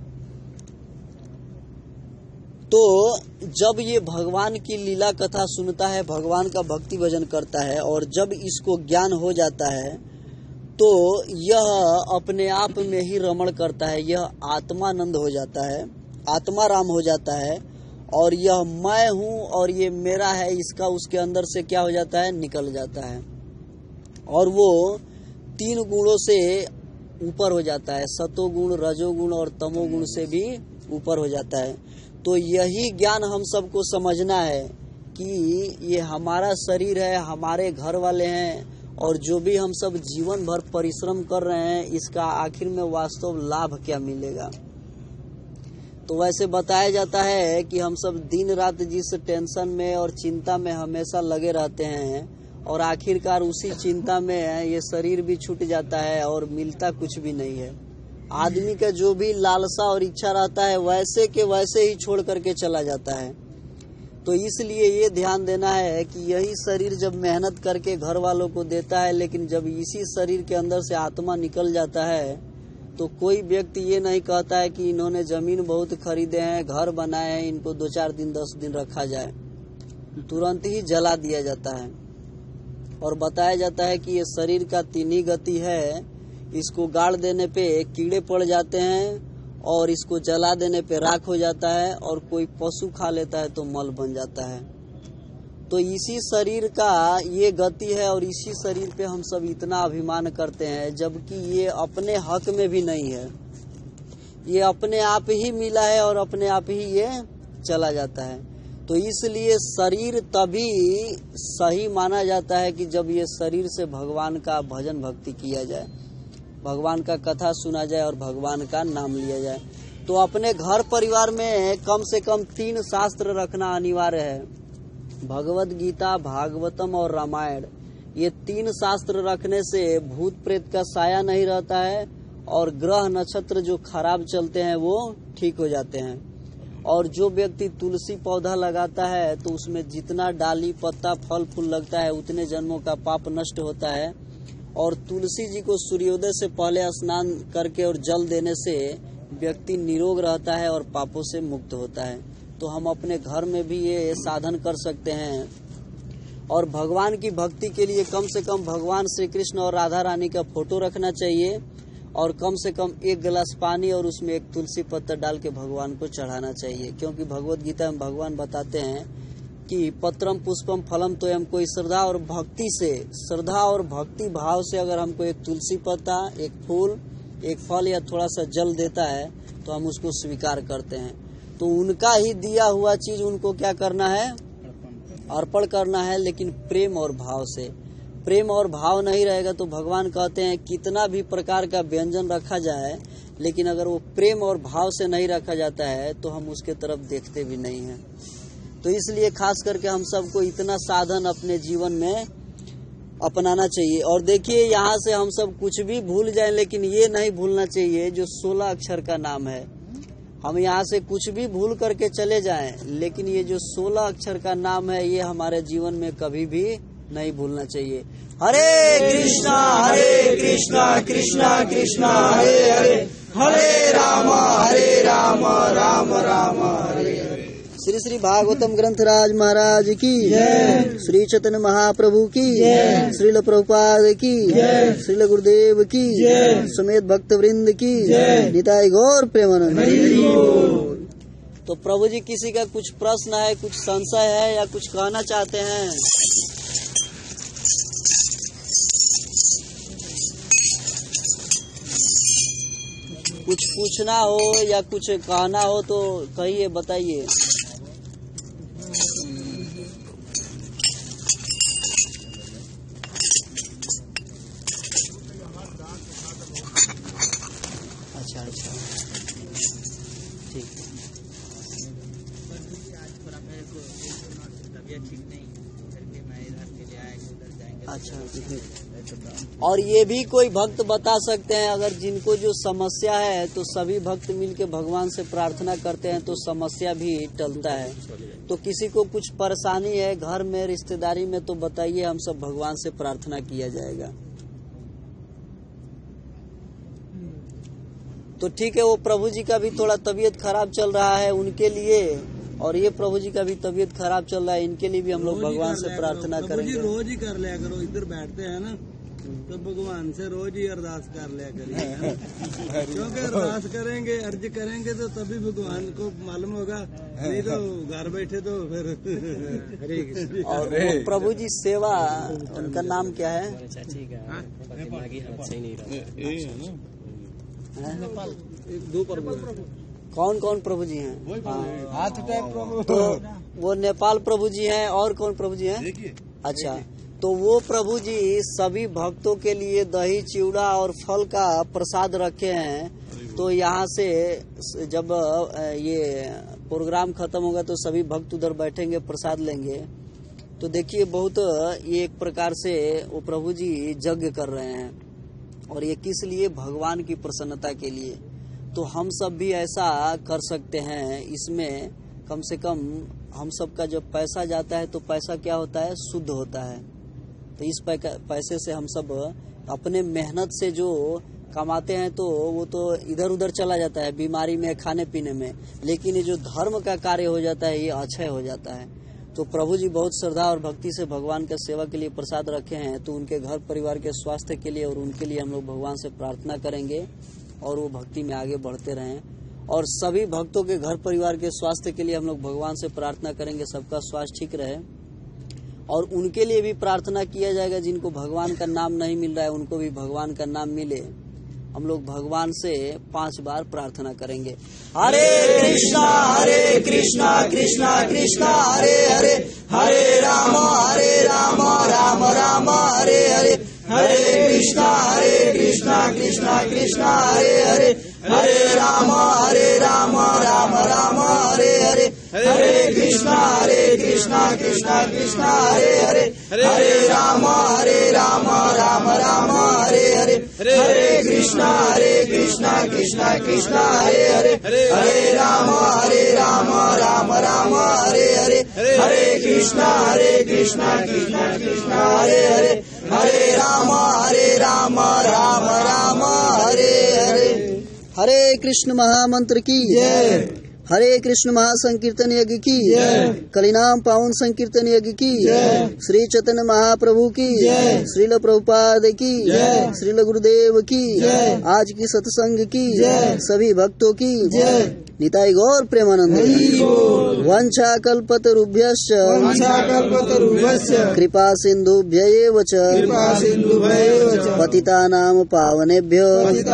तो जब ये भगवान की लीला कथा सुनता है, भगवान का भक्ति भजन करता है, और जब इसको ज्ञान हो जाता है, तो यह अपने आप में ही रमण करता है, यह आत्मानंद हो जाता है, आत्मा राम हो जाता है, और यह मैं हूँ और ये मेरा है, इसका उसके अंदर से क्या हो जाता है? निकल जाता है, और वो तीन गुणों से ऊपर हो जाता है, सतोगुण, रजोगुण और तमोगुण से भी ऊपर हो जाता है। तो यही ज्ञान हम सबको समझना है कि ये हमारा शरीर है, हमारे घर वाले हैं, और जो भी हम सब जीवन भर परिश्रम कर रहे हैं, इसका आखिर में वास्तव लाभ क्या मिलेगा। तो वैसे बताया जाता है कि हम सब दिन रात जिस टेंशन में और चिंता में हमेशा लगे रहते हैं, और आखिरकार उसी चिंता में ये शरीर भी छूट जाता है और मिलता कुछ भी नहीं है। आदमी का जो भी लालसा और इच्छा रहता है, वैसे के वैसे ही छोड़ करके चला जाता है। तो इसलिए ये ध्यान देना है कि यही शरीर जब मेहनत करके घर वालों को देता है, लेकिन जब इसी शरीर के अंदर से आत्मा निकल जाता है, तो कोई व्यक्ति ये नहीं कहता है कि इन्होंने जमीन बहुत खरीदे हैं, घर बनाए हैं, इनको दो चार दिन दस दिन रखा जाए, तुरंत ही जला दिया जाता है। और बताया जाता है कि ये शरीर का तीन ही गति है, इसको गाड़ देने पे कीड़े पड़ जाते हैं, और इसको जला देने पे राख हो जाता है, और कोई पशु खा लेता है तो मल बन जाता है। तो इसी शरीर का ये गति है, और इसी शरीर पे हम सब इतना अभिमान करते हैं, जबकि ये अपने हक में भी नहीं है, ये अपने आप ही मिला है और अपने आप ही ये चला जाता है। तो इसलिए शरीर तभी सही माना जाता है कि जब ये शरीर से भगवान का भजन भक्ति किया जाए, भगवान का कथा सुना जाए और भगवान का नाम लिया जाए। तो अपने घर परिवार में कम से कम तीन शास्त्र रखना अनिवार्य है, भगवत गीता, भागवतम और रामायण। ये तीन शास्त्र रखने से भूत प्रेत का साया नहीं रहता है, और ग्रह नक्षत्र जो खराब चलते हैं वो ठीक हो जाते हैं। और जो व्यक्ति तुलसी पौधा लगाता है, तो उसमें जितना डाली पत्ता फल फूल लगता है, उतने जन्मों का पाप नष्ट होता है। और तुलसी जी को सूर्योदय से पहले स्नान करके और जल देने से व्यक्ति निरोग रहता है और पापों से मुक्त होता है। तो हम अपने घर में भी ये साधन कर सकते हैं। और भगवान की भक्ति के लिए कम से कम भगवान श्री कृष्ण और राधा रानी का फोटो रखना चाहिए, और कम से कम एक गिलास पानी और उसमें एक तुलसी पत्ता डाल के भगवान को चढ़ाना चाहिए। क्योंकि भगवत गीता में भगवान बताते हैं कि पत्रम पुष्पम फलम तो हम कोई श्रद्धा और भक्ति से श्रद्धा और भक्ति भाव से अगर हमको एक तुलसी पत्ता, एक फूल, एक फल या थोड़ा सा जल देता है तो हम उसको स्वीकार करते हैं। तो उनका ही दिया हुआ चीज उनको क्या करना है, अर्पण करना है, लेकिन प्रेम और भाव से। प्रेम और भाव नहीं रहेगा तो भगवान कहते हैं कितना भी प्रकार का व्यंजन रखा जाए, लेकिन अगर वो प्रेम और भाव से नहीं रखा जाता है तो हम उसके तरफ देखते भी नहीं हैं। तो इसलिए खास करके हम सबको इतना साधन अपने जीवन में अपनाना चाहिए। और देखिए यहाँ से हम सब कुछ भी भूल जाएं, लेकिन ये नहीं भूलना चाहिए जो सोलह अक्षर का नाम है। हम यहाँ से कुछ भी भूल करके चले जाएं, लेकिन ये जो सोलह अक्षर का नाम है ये हमारे जीवन में कभी भी नहीं भूलना चाहिए। हरे कृष्णा हरे कृष्णा कृष्णा कृष्णा हरे हरे, हरे राम हरे राम राम राम हरे हरे। श्री श्री भागवतम ग्रंथराज महाराज की जय, श्री चैतन्य महाप्रभु की जय, श्रील प्रभुपाद की जय, श्रील गुरुदेव की जय, समेत भक्त वृंद की जय, निताई गौर प्रेमानंद। तो प्रभु जी किसी का कुछ प्रश्न है, कुछ संशय है या कुछ कहना चाहते हैं? कुछ पूछना हो या कुछ कहना हो तो कहिए, बताइए। अच्छा अच्छा ठीक है। अच्छा, और ये भी कोई भक्त बता सकते हैं अगर जिनको जो समस्या है तो सभी भक्त मिलके भगवान से प्रार्थना करते हैं तो समस्या भी टलता है। तो किसी को कुछ परेशानी है घर में, रिश्तेदारी में, तो बताइए, हम सब भगवान से प्रार्थना किया जाएगा। तो ठीक है, वो प्रभु जी का भी थोड़ा तबीयत खराब चल रहा है उनके लिए, और ये प्रभु जी का भी तबीयत खराब चल रहा है, इनके लिए भी हम लोग भगवान से प्रार्थना करेंगे।
रोज ही कर लिया करो, इधर बैठते हैं ना तो भगवान से रोज ही अरदास कर लिया करिए। क्योंकि अरदास करेंगे, अर्ज करेंगे तो तभी भगवान को मालूम होगा, नहीं तो घर बैठे तो फिर।
और वो प्रभु जी सेवा, उनका नाम क्या है?
चाची का दिमागी हालत सही नहीं रहा।
दो प्रभु,
कौन कौन प्रभु जी हैं?
हाथ टाइप प्रभु,
तो वो नेपाल प्रभु जी हैं, और कौन प्रभु जी हैं? अच्छा, तो वो प्रभु जी सभी भक्तों के लिए दही, चिवड़ा और फल का प्रसाद रखे हैं। तो यहाँ से जब ये प्रोग्राम खत्म होगा तो सभी भक्त उधर बैठेंगे, प्रसाद लेंगे। तो देखिए, बहुत ये एक प्रकार से वो प्रभु जी यज्ञ कर रहे हैं, और ये किस लिए? भगवान की प्रसन्नता के लिए। तो हम सब भी ऐसा कर सकते हैं। इसमें कम से कम हम सब का जब पैसा जाता है तो पैसा क्या होता है? शुद्ध होता है। तो इस पैसे से हम सब अपने मेहनत से जो कमाते हैं तो वो तो इधर उधर चला जाता है, बीमारी में, खाने पीने में, लेकिन ये जो धर्म का कार्य हो जाता है ये अक्षय हो जाता है। तो प्रभु जी बहुत श्रद्धा और भक्ति से भगवान का सेवा के लिए प्रसाद रखे हैं, तो उनके घर परिवार के स्वास्थ्य के लिए और उनके लिए हम लोग भगवान से प्रार्थना करेंगे और वो भक्ति में आगे बढ़ते रहें। और सभी भक्तों के घर परिवार के स्वास्थ्य के लिए हम लोग भगवान से प्रार्थना करेंगे, सबका स्वास्थ्य ठीक रहे। और उनके लिए भी प्रार्थना किया जाएगा जिनको भगवान का नाम नहीं मिल रहा है, उनको भी भगवान का नाम मिले। हम लोग भगवान से पांच बार प्रार्थना करेंगे। हरे कृष्णा हरे कृष्णा कृष्णा कृष्णा हरे हरे, हरे राम हरे राम राम राम हरे हरे, हरे कृष्णा हरे कृष्णा कृष्णा कृष्णा हरे हरे, हरे राम हरे राम राम राम हरे हरे, हरे कृष्णा हरे कृष्णा कृष्णा कृष्णा हरे हरे, हरे राम हरे राम राम राम हरे हरे, हरे कृष्णा हरे कृष्णा कृष्णा कृष्णा हरे हरे, हरे राम हरे राम राम राम हरे हरे, हरे कृष्णा हरे कृष्णा कृष्णा कृष्णा हरे हरे, हरे राम हरे राम राम राम हरे हरे। हरे कृष्ण महामंत्र की जय। हरे कृष्ण महासंकीर्तन यज्ञ की कलिनाम पावन संकीर्तन यज्ञ की श्री चैतन्य महाप्रभु की श्रील प्रभुपाद की श्रील गुरुदेव की आज की सत्संग की सभी भक्तों की निताई गौर प्रेमानंद वंशा कल्पतरुभ्यश्च कृपा सिंधुभ्य एव च पतितानां पावनेभ्यो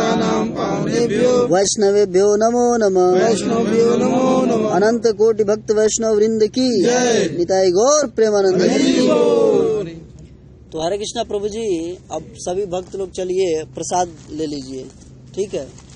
वैष्णवेभ्यो नमो नमः। अनंत कोटि भक्त वैष्णव वृंद की निताई गौर प्रेमानंद। तो हरे कृष्णा प्रभु जी, अब सभी भक्त लोग चलिए प्रसाद ले लीजिए, ठीक है।